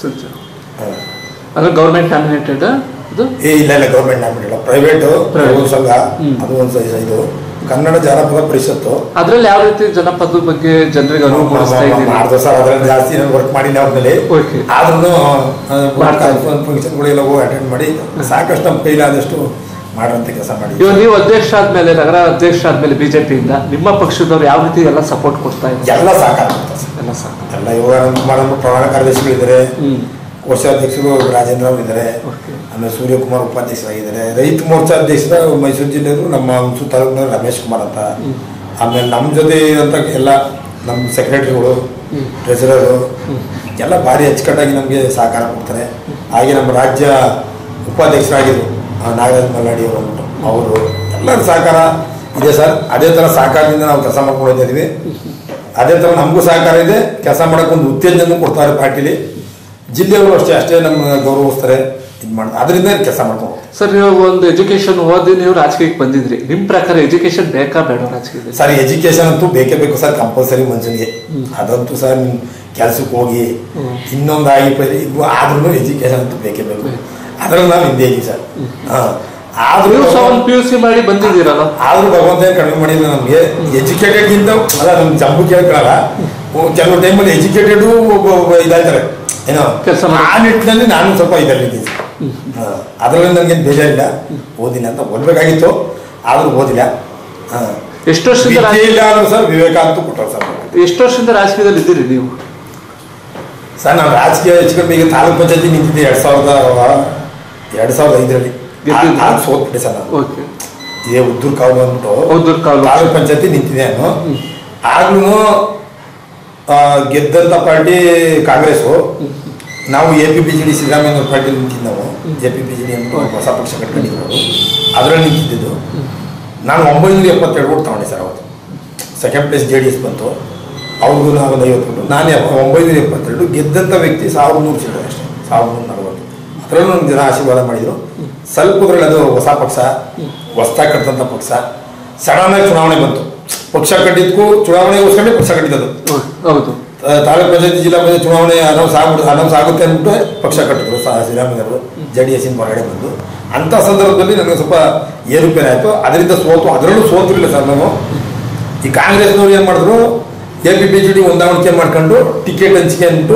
Government nominated? ಇಲ್ಲ ಗೌರ್ಮೆಂಟ್ ನಾಮಿನೇಟೆಡ್, ಪ್ರೈವೇಟ್ ಸಂಘ. ಅದು ಒಂದು ಇದು ಕನ್ನಡ ಜಾನಪದ ಪರಿಷತ್ತು. ಅದ್ರಲ್ಲಿ ಯಾವ ರೀತಿ ಜನಪದ ಬಗ್ಗೆ ಜನರಿಗೆ ಮಾಡಿದ್ರು ಸರ್. ಅದ್ರಲ್ಲಿ ಜಾಸ್ತಿ ವರ್ಕ್ ಮಾಡಿ ಅವ್ರಲ್ಲಿ, ಆದ್ರೂ ಫಂಕ್ಷನ್ಗಳೆಲ್ಲ ಹೋಗಿ ಅಟೆಂಡ್ ಮಾಡಿ ಸಾಕಷ್ಟು ನಮ್ಮ ಕೈಲಾದಷ್ಟು ಮಾಡುವಂತ ಕೆಲಸ ಮಾಡಿ. ಇವಾಗ ನೀವು ಅಧ್ಯಕ್ಷ ಆದ್ಮೇಲೆ, ನಗರ ಅಧ್ಯಕ್ಷ ಆದ್ಮೇಲೆ ಬಿಜೆಪಿಯಿಂದ ನಿಮ್ಮ ಪಕ್ಷದವ್ರು ಯಾವ ರೀತಿ ಎಲ್ಲ ಸಪೋರ್ಟ್ ಕೊಡ್ತಾ ಇದ್ದಾರೆ? ಎಲ್ಲ ಸಾಕಾರ ಎಲ್ಲ. ಇವಾಗ ನಮ್ಮ ಪ್ರಧಾನ ಕಾರ್ಯದರ್ಶಿಗಳಿದ್ದಾರೆ, ಕೋಶಾಧ್ಯಕ್ಷರು ರಾಜೇಂದ್ರ ಅವರು ಇದ್ದಾರೆ, ಆಮೇಲೆ ಸೂರ್ಯಕುಮಾರ್ ಉಪಾಧ್ಯಕ್ಷರಾಗಿದ್ದಾರೆ. ರೈತ ಮೋರ್ಚಾ ಅಧ್ಯಕ್ಷರ ಮೈಸೂರು ಜಿಲ್ಲೆಯವರು ನಮ್ಮ ಹುಣಸೂರು ತಾಲೂಕಿನ ರಮೇಶ್ ಕುಮಾರ್ ಅಂತ. ಆಮೇಲೆ ನಮ್ಮ ಜೊತೆ ಇರೋಂಥ ಎಲ್ಲ ನಮ್ಮ ಸೆಕ್ರೆಟರಿಗಳು, ಟ್ರೆಜರರು ಎಲ್ಲ ಭಾರಿ ಅಚ್ಚುಕಟ್ಟಾಗಿ ನಮಗೆ ಸಹಕಾರ ಕೊಡ್ತಾರೆ. ಹಾಗೆ ನಮ್ಮ ರಾಜ್ಯ ಉಪಾಧ್ಯಕ್ಷರಾಗಿದ್ದರು ನಾಗರಾಜ್ ಮಲ್ಲಾಡಿ ಅವರು ಅಂದ್ಬಿಟ್ಟು, ಅವರು ಎಲ್ಲರ ಸಹಕಾರ ಇದೆ ಸರ್. ಅದೇ ಥರ ಸಹಕಾರದಿಂದ ನಾವು ಕೆಲಸ ಮಾಡ್ಕೊಂಡು ಇದ್ದೀವಿ. ಅದೇ ಥರ ನಮಗೂ ಸಹಕಾರ ಇದೆ. ಕೆಲಸ ಮಾಡೋಕ್ಕೆ ಒಂದು ಉತ್ತೇಜನ ಕೊಡ್ತಾರೆ ಪಾರ್ಟಿಲಿ. ಜಿಲ್ಲೆಯವರು ಅಷ್ಟೇ ನಮ್ಮ ಗೌರವಿಸ್ತಾರೆ. ಇದು ಮಾಡಿ ಅದರಿಂದ ಕೆಲಸ ಮಾಡ್ಕೊಂಡು ಸರ್. ನೀವು ಒಂದು ಎಜುಕೇಶನ್ ಓದಿ ನೀವು ರಾಜಕೀಯಕ್ಕೆ ಬಂದಿದ್ರಿ. ನಿಮ್ಮ ಪ್ರಕಾರ ಎಜುಕೇಶನ್ ಬೇಕಾ ಬೇಡ ರಾಜಕೀಯದಲ್ಲಿ? ಸರ್ ಎಜುಕೇಶನ್ ಅಂತೂ ಬೇಕೇ ಬೇಕು ಸರ್, ಕಂಪಲ್ಸರಿ ಮನುಷ್ಯನಿಗೆ. ಅದಂತೂ ಸರ್ ಕೆಲ್ಸಕ್ಕೆ ಹೋಗಿ ಇನ್ನೊಂದು ಆದ್ರೂ ಎಜುಕೇಶನ್ ಅಂತೂ ಬೇಕೇ ಬೇಕು. ಅದ್ರಲ್ಲಿ ನಾವು ಹಿಂದೆ ಇದೀವಿ ಸರ್. ಆದ್ರೂ PUC ಮಾಡಿ ಬಂದಿದ್ದೀರಲ್ಲ, ಆದ್ರೂ ಭಗವಂತ ಕಡಿಮೆ ಮಾಡಿಲ್ಲ ನಮ್ಗೆ. ಎಜುಕೇಟೆಡ್ಗಿಂತ ಅಲ್ಲ, ನಮ್ ಜಂಬು ಕೇಳ್ಕೊಳ್ಳಲ್ಲ. ಕೆಲವು ಟೈಮಲ್ಲಿ ಎಜುಕೇಟೆಡ್ ಇದಾಯ್ತಾರೆ ಏನೋ ಆ ನಿಟ್ಟಿನಲ್ಲಿ ನಾನು ಸ್ವಲ್ಪ ಇದರಲ್ಲಿದ್ದೀನಿ. ಅದರಲ್ಲಿ ನನಗೆ ಬೇಜಾರಿಲ್ಲ, ಓದಿಲ್ಲ ಅಂತ ಓದ್ಬೇಕಾಗಿತ್ತು, ಆದ್ರೂ ಓದಿಲ್ಲ. ಎಷ್ಟು ವರ್ಷದಿಂದ ಇಲ್ಲ ಅಂದ್ರು ಸರ್ ವಿವೇಕ ಅಂತೂ ಕೊಟ್ಟರು ಸರ್. ಎಷ್ಟು ವರ್ಷದಿಂದ ರಾಜಕೀಯದಲ್ಲಿ ಇದ್ದೀರಿ ನೀವು? ಸರ್ ನಾನು ರಾಜಕೀಯ ಹೆಚ್ಚು ಕಡಿಮೆ ಈಗ ತಾಲೂಕ್ ಪಂಚಾಯತಿ ನಿಂತಿದ್ದೆ 2005ರಲ್ಲಿ. ಸೋತ್ಬಿಟ್ಟೆ ಸರ್ ನಾನು. ಇದೇ ಉದ್ದೂರ್ ಕಾವಲು ಅಂದ್ಬಿಟ್ಟು ತಾಲೂಕ್ ಪಂಚಾಯತಿ ನಿಂತಿದ್ದೆ ನಾನು. ಆಗ್ಲೂ ಗೆದ್ದಂತ ಪಾರ್ಟಿ ಕಾಂಗ್ರೆಸ್ಸು. ನಾವು APPGD ಸಿದ್ದರಾಮಯ್ಯ ಪಾರ್ಟಿ ನಿಂತಿದ್ದು. ನಾವು APPGD ಅಂತ ಹೊಸ ಪಕ್ಷ ಕಟ್ಕೊಂಡಿದ್ರು, ಅದರಲ್ಲಿ ನಿಂತಿದ್ದು. ನಾನು 972 ಓಟ್ ತಗೊಂಡೆ ಸರ್ ಅವತ್ತು. ಸೆಕೆಂಡ್ ಪ್ಲೇಸ್ JDS ಬಂತು, ಅವ್ರಿಗೂ ನಾವು 50 ಕೊಟ್ಟು. ನಾನು 972 ಗೆದ್ದಂಥ ವ್ಯಕ್ತಿ 1300 ಸೀಟು ಅಷ್ಟೇ, 1340. ಅದರಲ್ಲೂ ನಮ್ಗೆ ಜನ ಆಶೀರ್ವಾದ ಮಾಡಿದ್ರು. ಸ್ವಲ್ಪದ್ರಲ್ಲಿ ಅದು ಹೊಸ ಪಕ್ಷ, ಹೊಸ್ದಾಗಿ ಕಟ್ಟಿದಂಥ ಪಕ್ಷ. ಸಡನ್ನಾಗಿ ಚುನಾವಣೆ ಬಂತು. ಪಕ್ಷ ಕಟ್ಟಿದ್ಕು ಚುನಾವಣೆಗೋಸ್ಕರ ಪಕ್ಷ ಕಟ್ಟಿದ್ದು. ಹೌದು, ತಾಲೂಕ್ ಪಂಚಾಯತಿ ಜಿಲ್ಲಾ ಪಂಚಾಯತ್ ಚುನಾವಣೆ ಅನೌನ್ಸ್ ಆಗುತ್ತೆ ಅಂದ್ಬಿಟ್ಟು ಪಕ್ಷ ಕಟ್ಟಿದ್ರು ಸಿದ್ದರಾಮಯ್ಯವರು. JDS ಹೊರಗಡೆ ಬಂದು ಅಂಥ ಸಂದರ್ಭದಲ್ಲಿ ನನಗೆ ಸ್ವಲ್ಪ ಏರುಪೇರಾಯಿತು. ಅದರಿಂದ ಸೋತು. ಅದರಲ್ಲೂ ಸೋತಿರಲಿಲ್ಲ ಸರ್ ನಾವು. ಈ ಕಾಂಗ್ರೆಸ್ನವ್ರು ಏನು ಮಾಡಿದ್ರು, APPGD ಹೊಂದಾಣಿಕೆ ಮಾಡ್ಕೊಂಡು ಟಿಕೆಟ್ ಹಂಚಿಕೆ ಅಂದ್ಬಿಟ್ಟು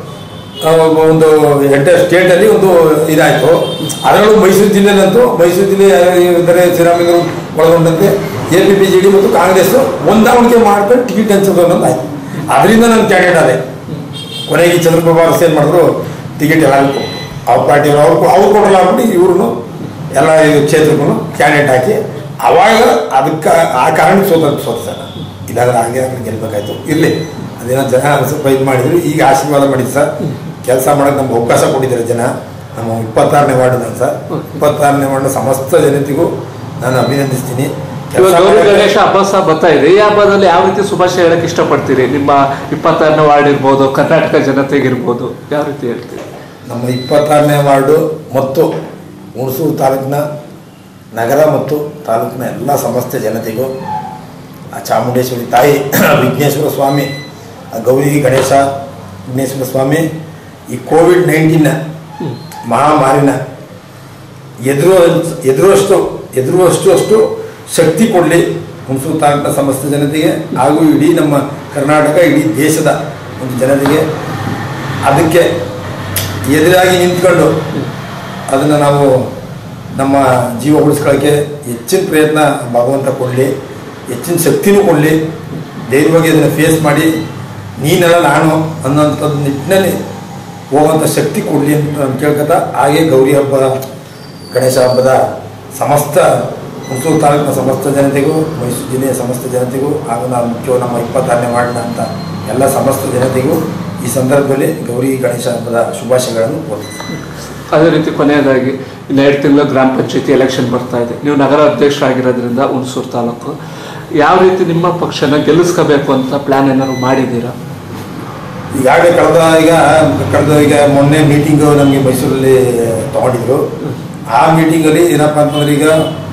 ಒಂದು ಎಂಟರ್ ಸ್ಟೇಟಲ್ಲಿ ಒಂದು ಇದಾಯಿತು. ಅದರಲ್ಲೂ ಮೈಸೂರು ಜಿಲ್ಲೆನಂತೂ ಮೈಸೂರು ಜಿಲ್ಲೆ ಇದ್ದಾರೆ ಸಿದ್ದರಾಮಯ್ಯವರು ಒಳಗೊಂಡಂತೆ APPGD ಮತ್ತು ಕಾಂಗ್ರೆಸ್ ಹೊಂದಾಣಿಕೆ ಮಾಡ್ಕೊಂಡು ಟಿಕೆಟ್ ಹಂಚೋದು ಅನ್ನೋದು ಆಯಿತು. ಅದರಿಂದ ನಾನು ಕ್ಯಾಂಡಿಡೇಟ್ ಆದೆ. ಕೊನೆಗೆ ಚಂದ್ರಪ್ರಭಾ ಅರಸು ಏನು ಮಾಡಿದ್ರು, ಟಿಕೆಟ್ ಎಲ್ಲರಿಗೂ ಅವ್ರ ಪಾರ್ಟಿಯವರು ಅವ್ರು ಕೊಡಲ್ಲ ಆಗ್ಬಿಟ್ಟು ಇವ್ರು ಎಲ್ಲ ಕ್ಷೇತ್ರಕ್ಕೂ ಕ್ಯಾಂಡಿಡೇಟ್ ಹಾಕಿ ಅವಾಗ ಅದಕ್ಕೆ ಆ ಕಾರಣಕ್ಕೆ ಸೋತ ಸರ್. ಇಲ್ಲಾಂದ್ರೆ ಹಾಗೆ ಗೆಲ್ಬೇಕಾಯ್ತು. ಇರಲಿ, ಅದೇನೋ ಜನ ಸ್ವಲ್ಪ ಇದು ಮಾಡಿದ್ರು. ಈಗ ಆಶೀರ್ವಾದ ಮಾಡಿದ್ರು ಸರ್. ಕೆಲಸ ಮಾಡೋಕ್ಕೆ ನಮ್ಗೆ ಅವಕಾಶ ಕೊಟ್ಟಿದ್ದಾರೆ ಜನ. ನಮ್ಮ 26ನೇ ವಾರ್ಡ್ ನಾನು ಸರ್. 26ನೇ ವಾರ್ಡ್ ಸಮಸ್ತ ಜನತೆಗೂ ನಾನು ಅಭಿನಂದಿಸ್ತೀನಿ. ಗಣೇಶ ಹಬ್ಬ ಸಹ ಬರ್ತಾ ಇದೆ. ಈ ಹಬ್ಬದಲ್ಲಿ ಯಾವ ರೀತಿ ಶುಭಾಶಯ ಹೇಳಕ್ ಇಷ್ಟಪಡ್ತೀರಿ? ನಿಮ್ಮ 26ನೇ ವಾರ್ಡ್ ಇರ್ಬೋದು, ಕರ್ನಾಟಕ ಜನತೆಗಿರ್ಬೋದು, ಯಾವ ರೀತಿ ಹೇಳ್ತೀರಿ? ನಮ್ಮ 26ನೇ ವಾರ್ಡು ಮತ್ತು ಹುಣಸೂರು ತಾಲೂಕಿನ ನಗರ ಮತ್ತು ತಾಲೂಕಿನ ಎಲ್ಲ ಸಮಸ್ತ ಜನತೆಗೂ ಆ ಚಾಮುಂಡೇಶ್ವರಿ ತಾಯಿ, ವಿಘ್ನೇಶ್ವರ ಸ್ವಾಮಿ, ಗೌರಿ ಗಣೇಶ ವಿಘ್ನೇಶ್ವರ ಸ್ವಾಮಿ ಈ COVID-19 ಮಹಾಮಾರಿನ ಎದುರುವಷ್ಟು ಶಕ್ತಿ ಕೊಡಲಿ ಹುಣಸೂರು ತಾಲೂಕಿನ ಸಮಸ್ತ ಜನತೆಗೆ, ಹಾಗೂ ಇಡೀ ನಮ್ಮ ಕರ್ನಾಟಕ, ಇಡೀ ದೇಶದ ಒಂದು ಜನತೆಗೆ. ಅದಕ್ಕೆ ಎದುರಾಗಿ ನಿಂತ್ಕೊಂಡು ಅದನ್ನು ನಾವು ನಮ್ಮ ಜೀವ ಉಳಿಸ್ಕೊಳ್ಳೋಕ್ಕೆ ಹೆಚ್ಚಿನ ಪ್ರಯತ್ನ ಭಗವಂತ ಕೊಡಲಿ, ಹೆಚ್ಚಿನ ಶಕ್ತಿನೂ ಕೊಡಲಿ. ಧೈರ್ಯವಾಗಿ ಅದನ್ನು ಫೇಸ್ ಮಾಡಿ ನೀನೆಲ್ಲ ನಾನು ಅನ್ನೋಂಥದ್ದು ನಿಟ್ಟಿನಲ್ಲಿ ಹೋಗುವಂಥ ಶಕ್ತಿ ಕೊಡಲಿ ಅಂತ ನಾನು ಕೇಳ್ಕೊತಾ, ಹಾಗೆ ಗೌರಿ ಹಬ್ಬ, ಗಣೇಶ ಹಬ್ಬದ ಸಮಸ್ತ ಹುಣಸೂರು ತಾಲೂಕಿನ ಸಮಸ್ತ ಜನತೆಗೂ, ಮೈಸೂರು ಜಿಲ್ಲೆಯ ಸಮಸ್ತ ಜನತೆಗೂ, ಹಾಗೂ ನಾವು ಮುಖ್ಯವಾಗಿ ನಮ್ಮ 26ನೇ ವಾರ್ಡ್ನ ಅಂತ ಎಲ್ಲ ಸಮಸ್ತ ಜನತೆಗೂ ಈ ಸಂದರ್ಭದಲ್ಲಿ ಗೌರಿ ಗಣೇಶ ಹಬ್ಬದ ಶುಭಾಶಯಗಳನ್ನು ಕೋರ್ತೀನಿ. ಅದೇ ರೀತಿ ಕೊನೆಯದಾಗಿ ಇನ್ನು 2 ತಿಂಗಳು ಗ್ರಾಮ ಪಂಚಾಯತಿ ಎಲೆಕ್ಷನ್ ಬರ್ತಾ ಇದೆ. ನೀವು ನಗರ ಅಧ್ಯಕ್ಷರಾಗಿರೋದ್ರಿಂದ ಹುಣಸೂರು ತಾಲೂಕು ಯಾವ ರೀತಿ ನಿಮ್ಮ ಪಕ್ಷನ ಗೆಲ್ಲಿಸ್ಕೋಬೇಕು ಅಂತ ಪ್ಲಾನ್ ಏನಾದ್ರು ಮಾಡಿದ್ದೀರಾ? ಈಗಾಗಲೇ ಕಳೆದ ಮೊನ್ನೆ ಮೀಟಿಂಗು ನಮಗೆ ಮೈಸೂರಲ್ಲಿ ತಗೊಂಡಿದ್ರು. ಆ ಮೀಟಿಂಗಲ್ಲಿ ಏನಪ್ಪ ಅಂತಂದ್ರೆ, ಈಗ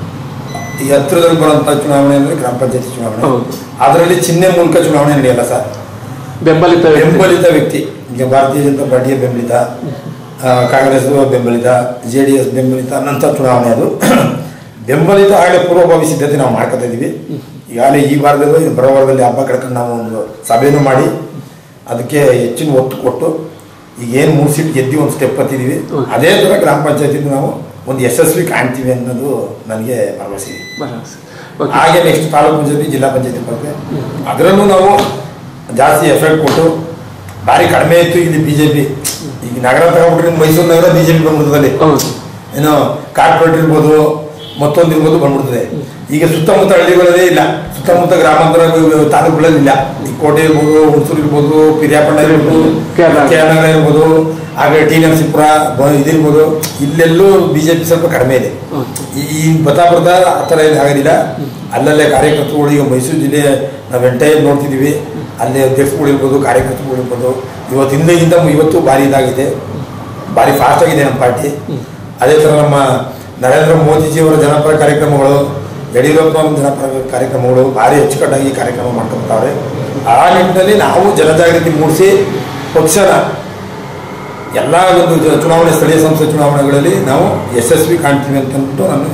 ಈ ಹತ್ತಿರದಲ್ಲಿ ಬರುವಂಥ ಚುನಾವಣೆ ಅಂದರೆ ಗ್ರಾಮ ಪಂಚಾಯತಿ ಚುನಾವಣೆ. ಅದರಲ್ಲಿ ಚಿಹ್ನೆ ಮೂಲಕ ಚುನಾವಣೆ ನಡೆಯಲ್ಲ ಸರ್. ಬೆಂಬಲಿತ ವ್ಯಕ್ತಿ, ಈಗ ಭಾರತೀಯ ಜನತಾ ಪಾರ್ಟಿಯ ಬೆಂಬಲಿತ, ಕಾಂಗ್ರೆಸ್ ಬೆಂಬಲಿತ, JDS ಬೆಂಬಲಿತ ನಂತರ ಚುನಾವಣೆ. ಅದು ಬೆಂಬಲಿತ ಆಗಲೇ ಪೂರ್ವಭಾವಿ ಸಿದ್ಧತೆ ನಾವು ಮಾಡ್ಕೊತಾ ಇದ್ದೀವಿ. ಈಗಾಗಲೇ ಈ ವಾರದಲ್ಲಿ ಬರೋ ವಾರದಲ್ಲಿ ಹಬ್ಬ ಕಡ್ಕೊಂಡು ನಾವು ಒಂದು ಸಭೆನೂ ಮಾಡಿ ಅದಕ್ಕೆ ಹೆಚ್ಚಿನ ಒತ್ತು ಕೊಟ್ಟು ಈಗ ಏನು 3 ಸೀಟ್ ಗೆದ್ದು ಒಂದು ಸ್ಟೆಪ್ ಹತ್ತಿದ್ದೀವಿ. ಅದೇ ಥರ ಗ್ರಾಮ ಪಂಚಾಯತಿಗೂ ನಾವು ಒಂದು ಯಶಸ್ವಿ ಕಾಣ್ತೀವಿ ಅನ್ನೋದು ನನಗೆ ಭರವಸೆ ಇದೆ. ಹಾಗೆ ನೆಕ್ಸ್ಟ್ ತಾಲೂಕು ಪಂಚಾಯತಿ, ಜಿಲ್ಲಾ ಪಂಚಾಯತಿ ಬರುತ್ತೆ. ಅದರಲ್ಲೂ ನಾವು ಜಾಸ್ತಿ ಎಫೆಕ್ಟ್ ಕೊಟ್ಟು, ಭಾರಿ ಕಡಿಮೆ ಇತ್ತು ಇಲ್ಲಿ BJP. ಈಗ ನಗರ ತಗೊಂಡ್ಬಿಟ್ರೆ ಮೈಸೂರು ನಗರ BJP ಬಂದ್ಬಿಡ್ತದಲ್ಲಿ, ಏನೋ ಕಾರ್ಪೊರೇಟ್ ಇರ್ಬೋದು, ಮತ್ತೊಂದು ಇರ್ಬೋದು ಬಂದ್ಬಿಡ್ತದೆ. ಈಗ ಸುತ್ತಮುತ್ತ ಹಳ್ಳಿಗಳಲ್ಲೇ ಇಲ್ಲ, ಸುತ್ತಮುತ್ತ ಗ್ರಾಮಾಂತರ ತಾಲೂಕುಗಳಲ್ಲಿ ಇಲ್ಲ. ಈ ಕೋಟೆ ಇರ್ಬೋದು, ಹುಣಸೂರು ಇರ್ಬೋದು, ಪಿರಿಯಾಪಣ್ಣ ಇರ್ಬೋದು, KR ಇರ್ಬೋದು, ಹಾಗೆ ಟಿ ನರಸೀಪುರ ಇದಿರ್ಬೋದು, ಇಲ್ಲೆಲ್ಲೂ BJP ಸ್ವಲ್ಪ ಕಡಿಮೆ ಇದೆ. ಈ ಬರ್ತಾ ಆ ಥರ ಏನು ಆಗೋದಿಲ್ಲ. ಅಲ್ಲಲ್ಲೇ ಕಾರ್ಯಕರ್ತರುಗಳು, ಈಗ ಮೈಸೂರು ಜಿಲ್ಲೆ ನಾವು ಎಂಟೈರ್ ನೋಡ್ತಿದ್ದೀವಿ, ಅಲ್ಲೇ ಅಧ್ಯಕ್ಷಗಳು ಇರ್ಬೋದು, ಕಾರ್ಯಕರ್ತರುಗಳು ಇರ್ಬೋದು, ಇವತ್ತು ಭಾರಿ ಇದಾಗಿದೆ, ಭಾರಿ ಫಾಸ್ಟ್ ಆಗಿದೆ ನಮ್ಮ ಪಾರ್ಟಿ. ಅದೇ ಥರ ನಮ್ಮ ನರೇಂದ್ರ ಮೋದಿಜಿಯವರ ಜನಪರ ಕಾರ್ಯಕ್ರಮಗಳು, ಯಡಿಯೂರಪ್ಪ ಜನಪರ ಕಾರ್ಯಕ್ರಮಗಳು ಭಾರಿ ಅಚ್ಚುಕಟ್ಟಾಗಿ ಕಾರ್ಯಕ್ರಮ ಮಾಡ್ಕೊತಾರೆ. ಆ ನಿಟ್ಟಿನಲ್ಲಿ ನಾವು ಜನಜಾಗೃತಿ ಮೂಡಿಸಿ ಪಕ್ಷನ ಎಲ್ಲ ಒಂದು ಚುನಾವಣೆ, ಸ್ಥಳೀಯ ಸಂಸ್ಥೆ ಚುನಾವಣೆಗಳಲ್ಲಿ ನಾವು ಯಶಸ್ವಿ ಕಾಣ್ತೀವಿ ಅಂತಂದ್ಬಿಟ್ಟು ನಾನು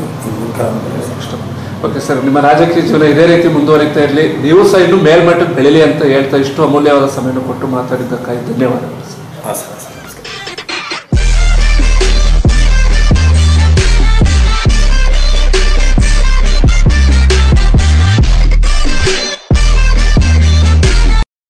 ಓಕೆ ಸರ್, ನಿಮ್ಮ ರಾಜಕೀಯ ಜೀವನ ಇದೇ ರೀತಿ ಮುಂದುವರಿತಾ ಇರಲಿ, ನೀವು ಸಹ ಇನ್ನೂ ಮೇಲ್ಮಟ್ಟಕ್ಕೆ ಬೆಳೀಲಿ ಅಂತ ಹೇಳ್ತಾ ಇಷ್ಟು ಅಮೂಲ್ಯವಾದ ಸಮಯವನ್ನು ಕೊಟ್ಟು ಮಾತಾಡಿದ್ದಕ್ಕಾಗಿ ಧನ್ಯವಾದಗಳು. ಹಾಂ ಸರ್.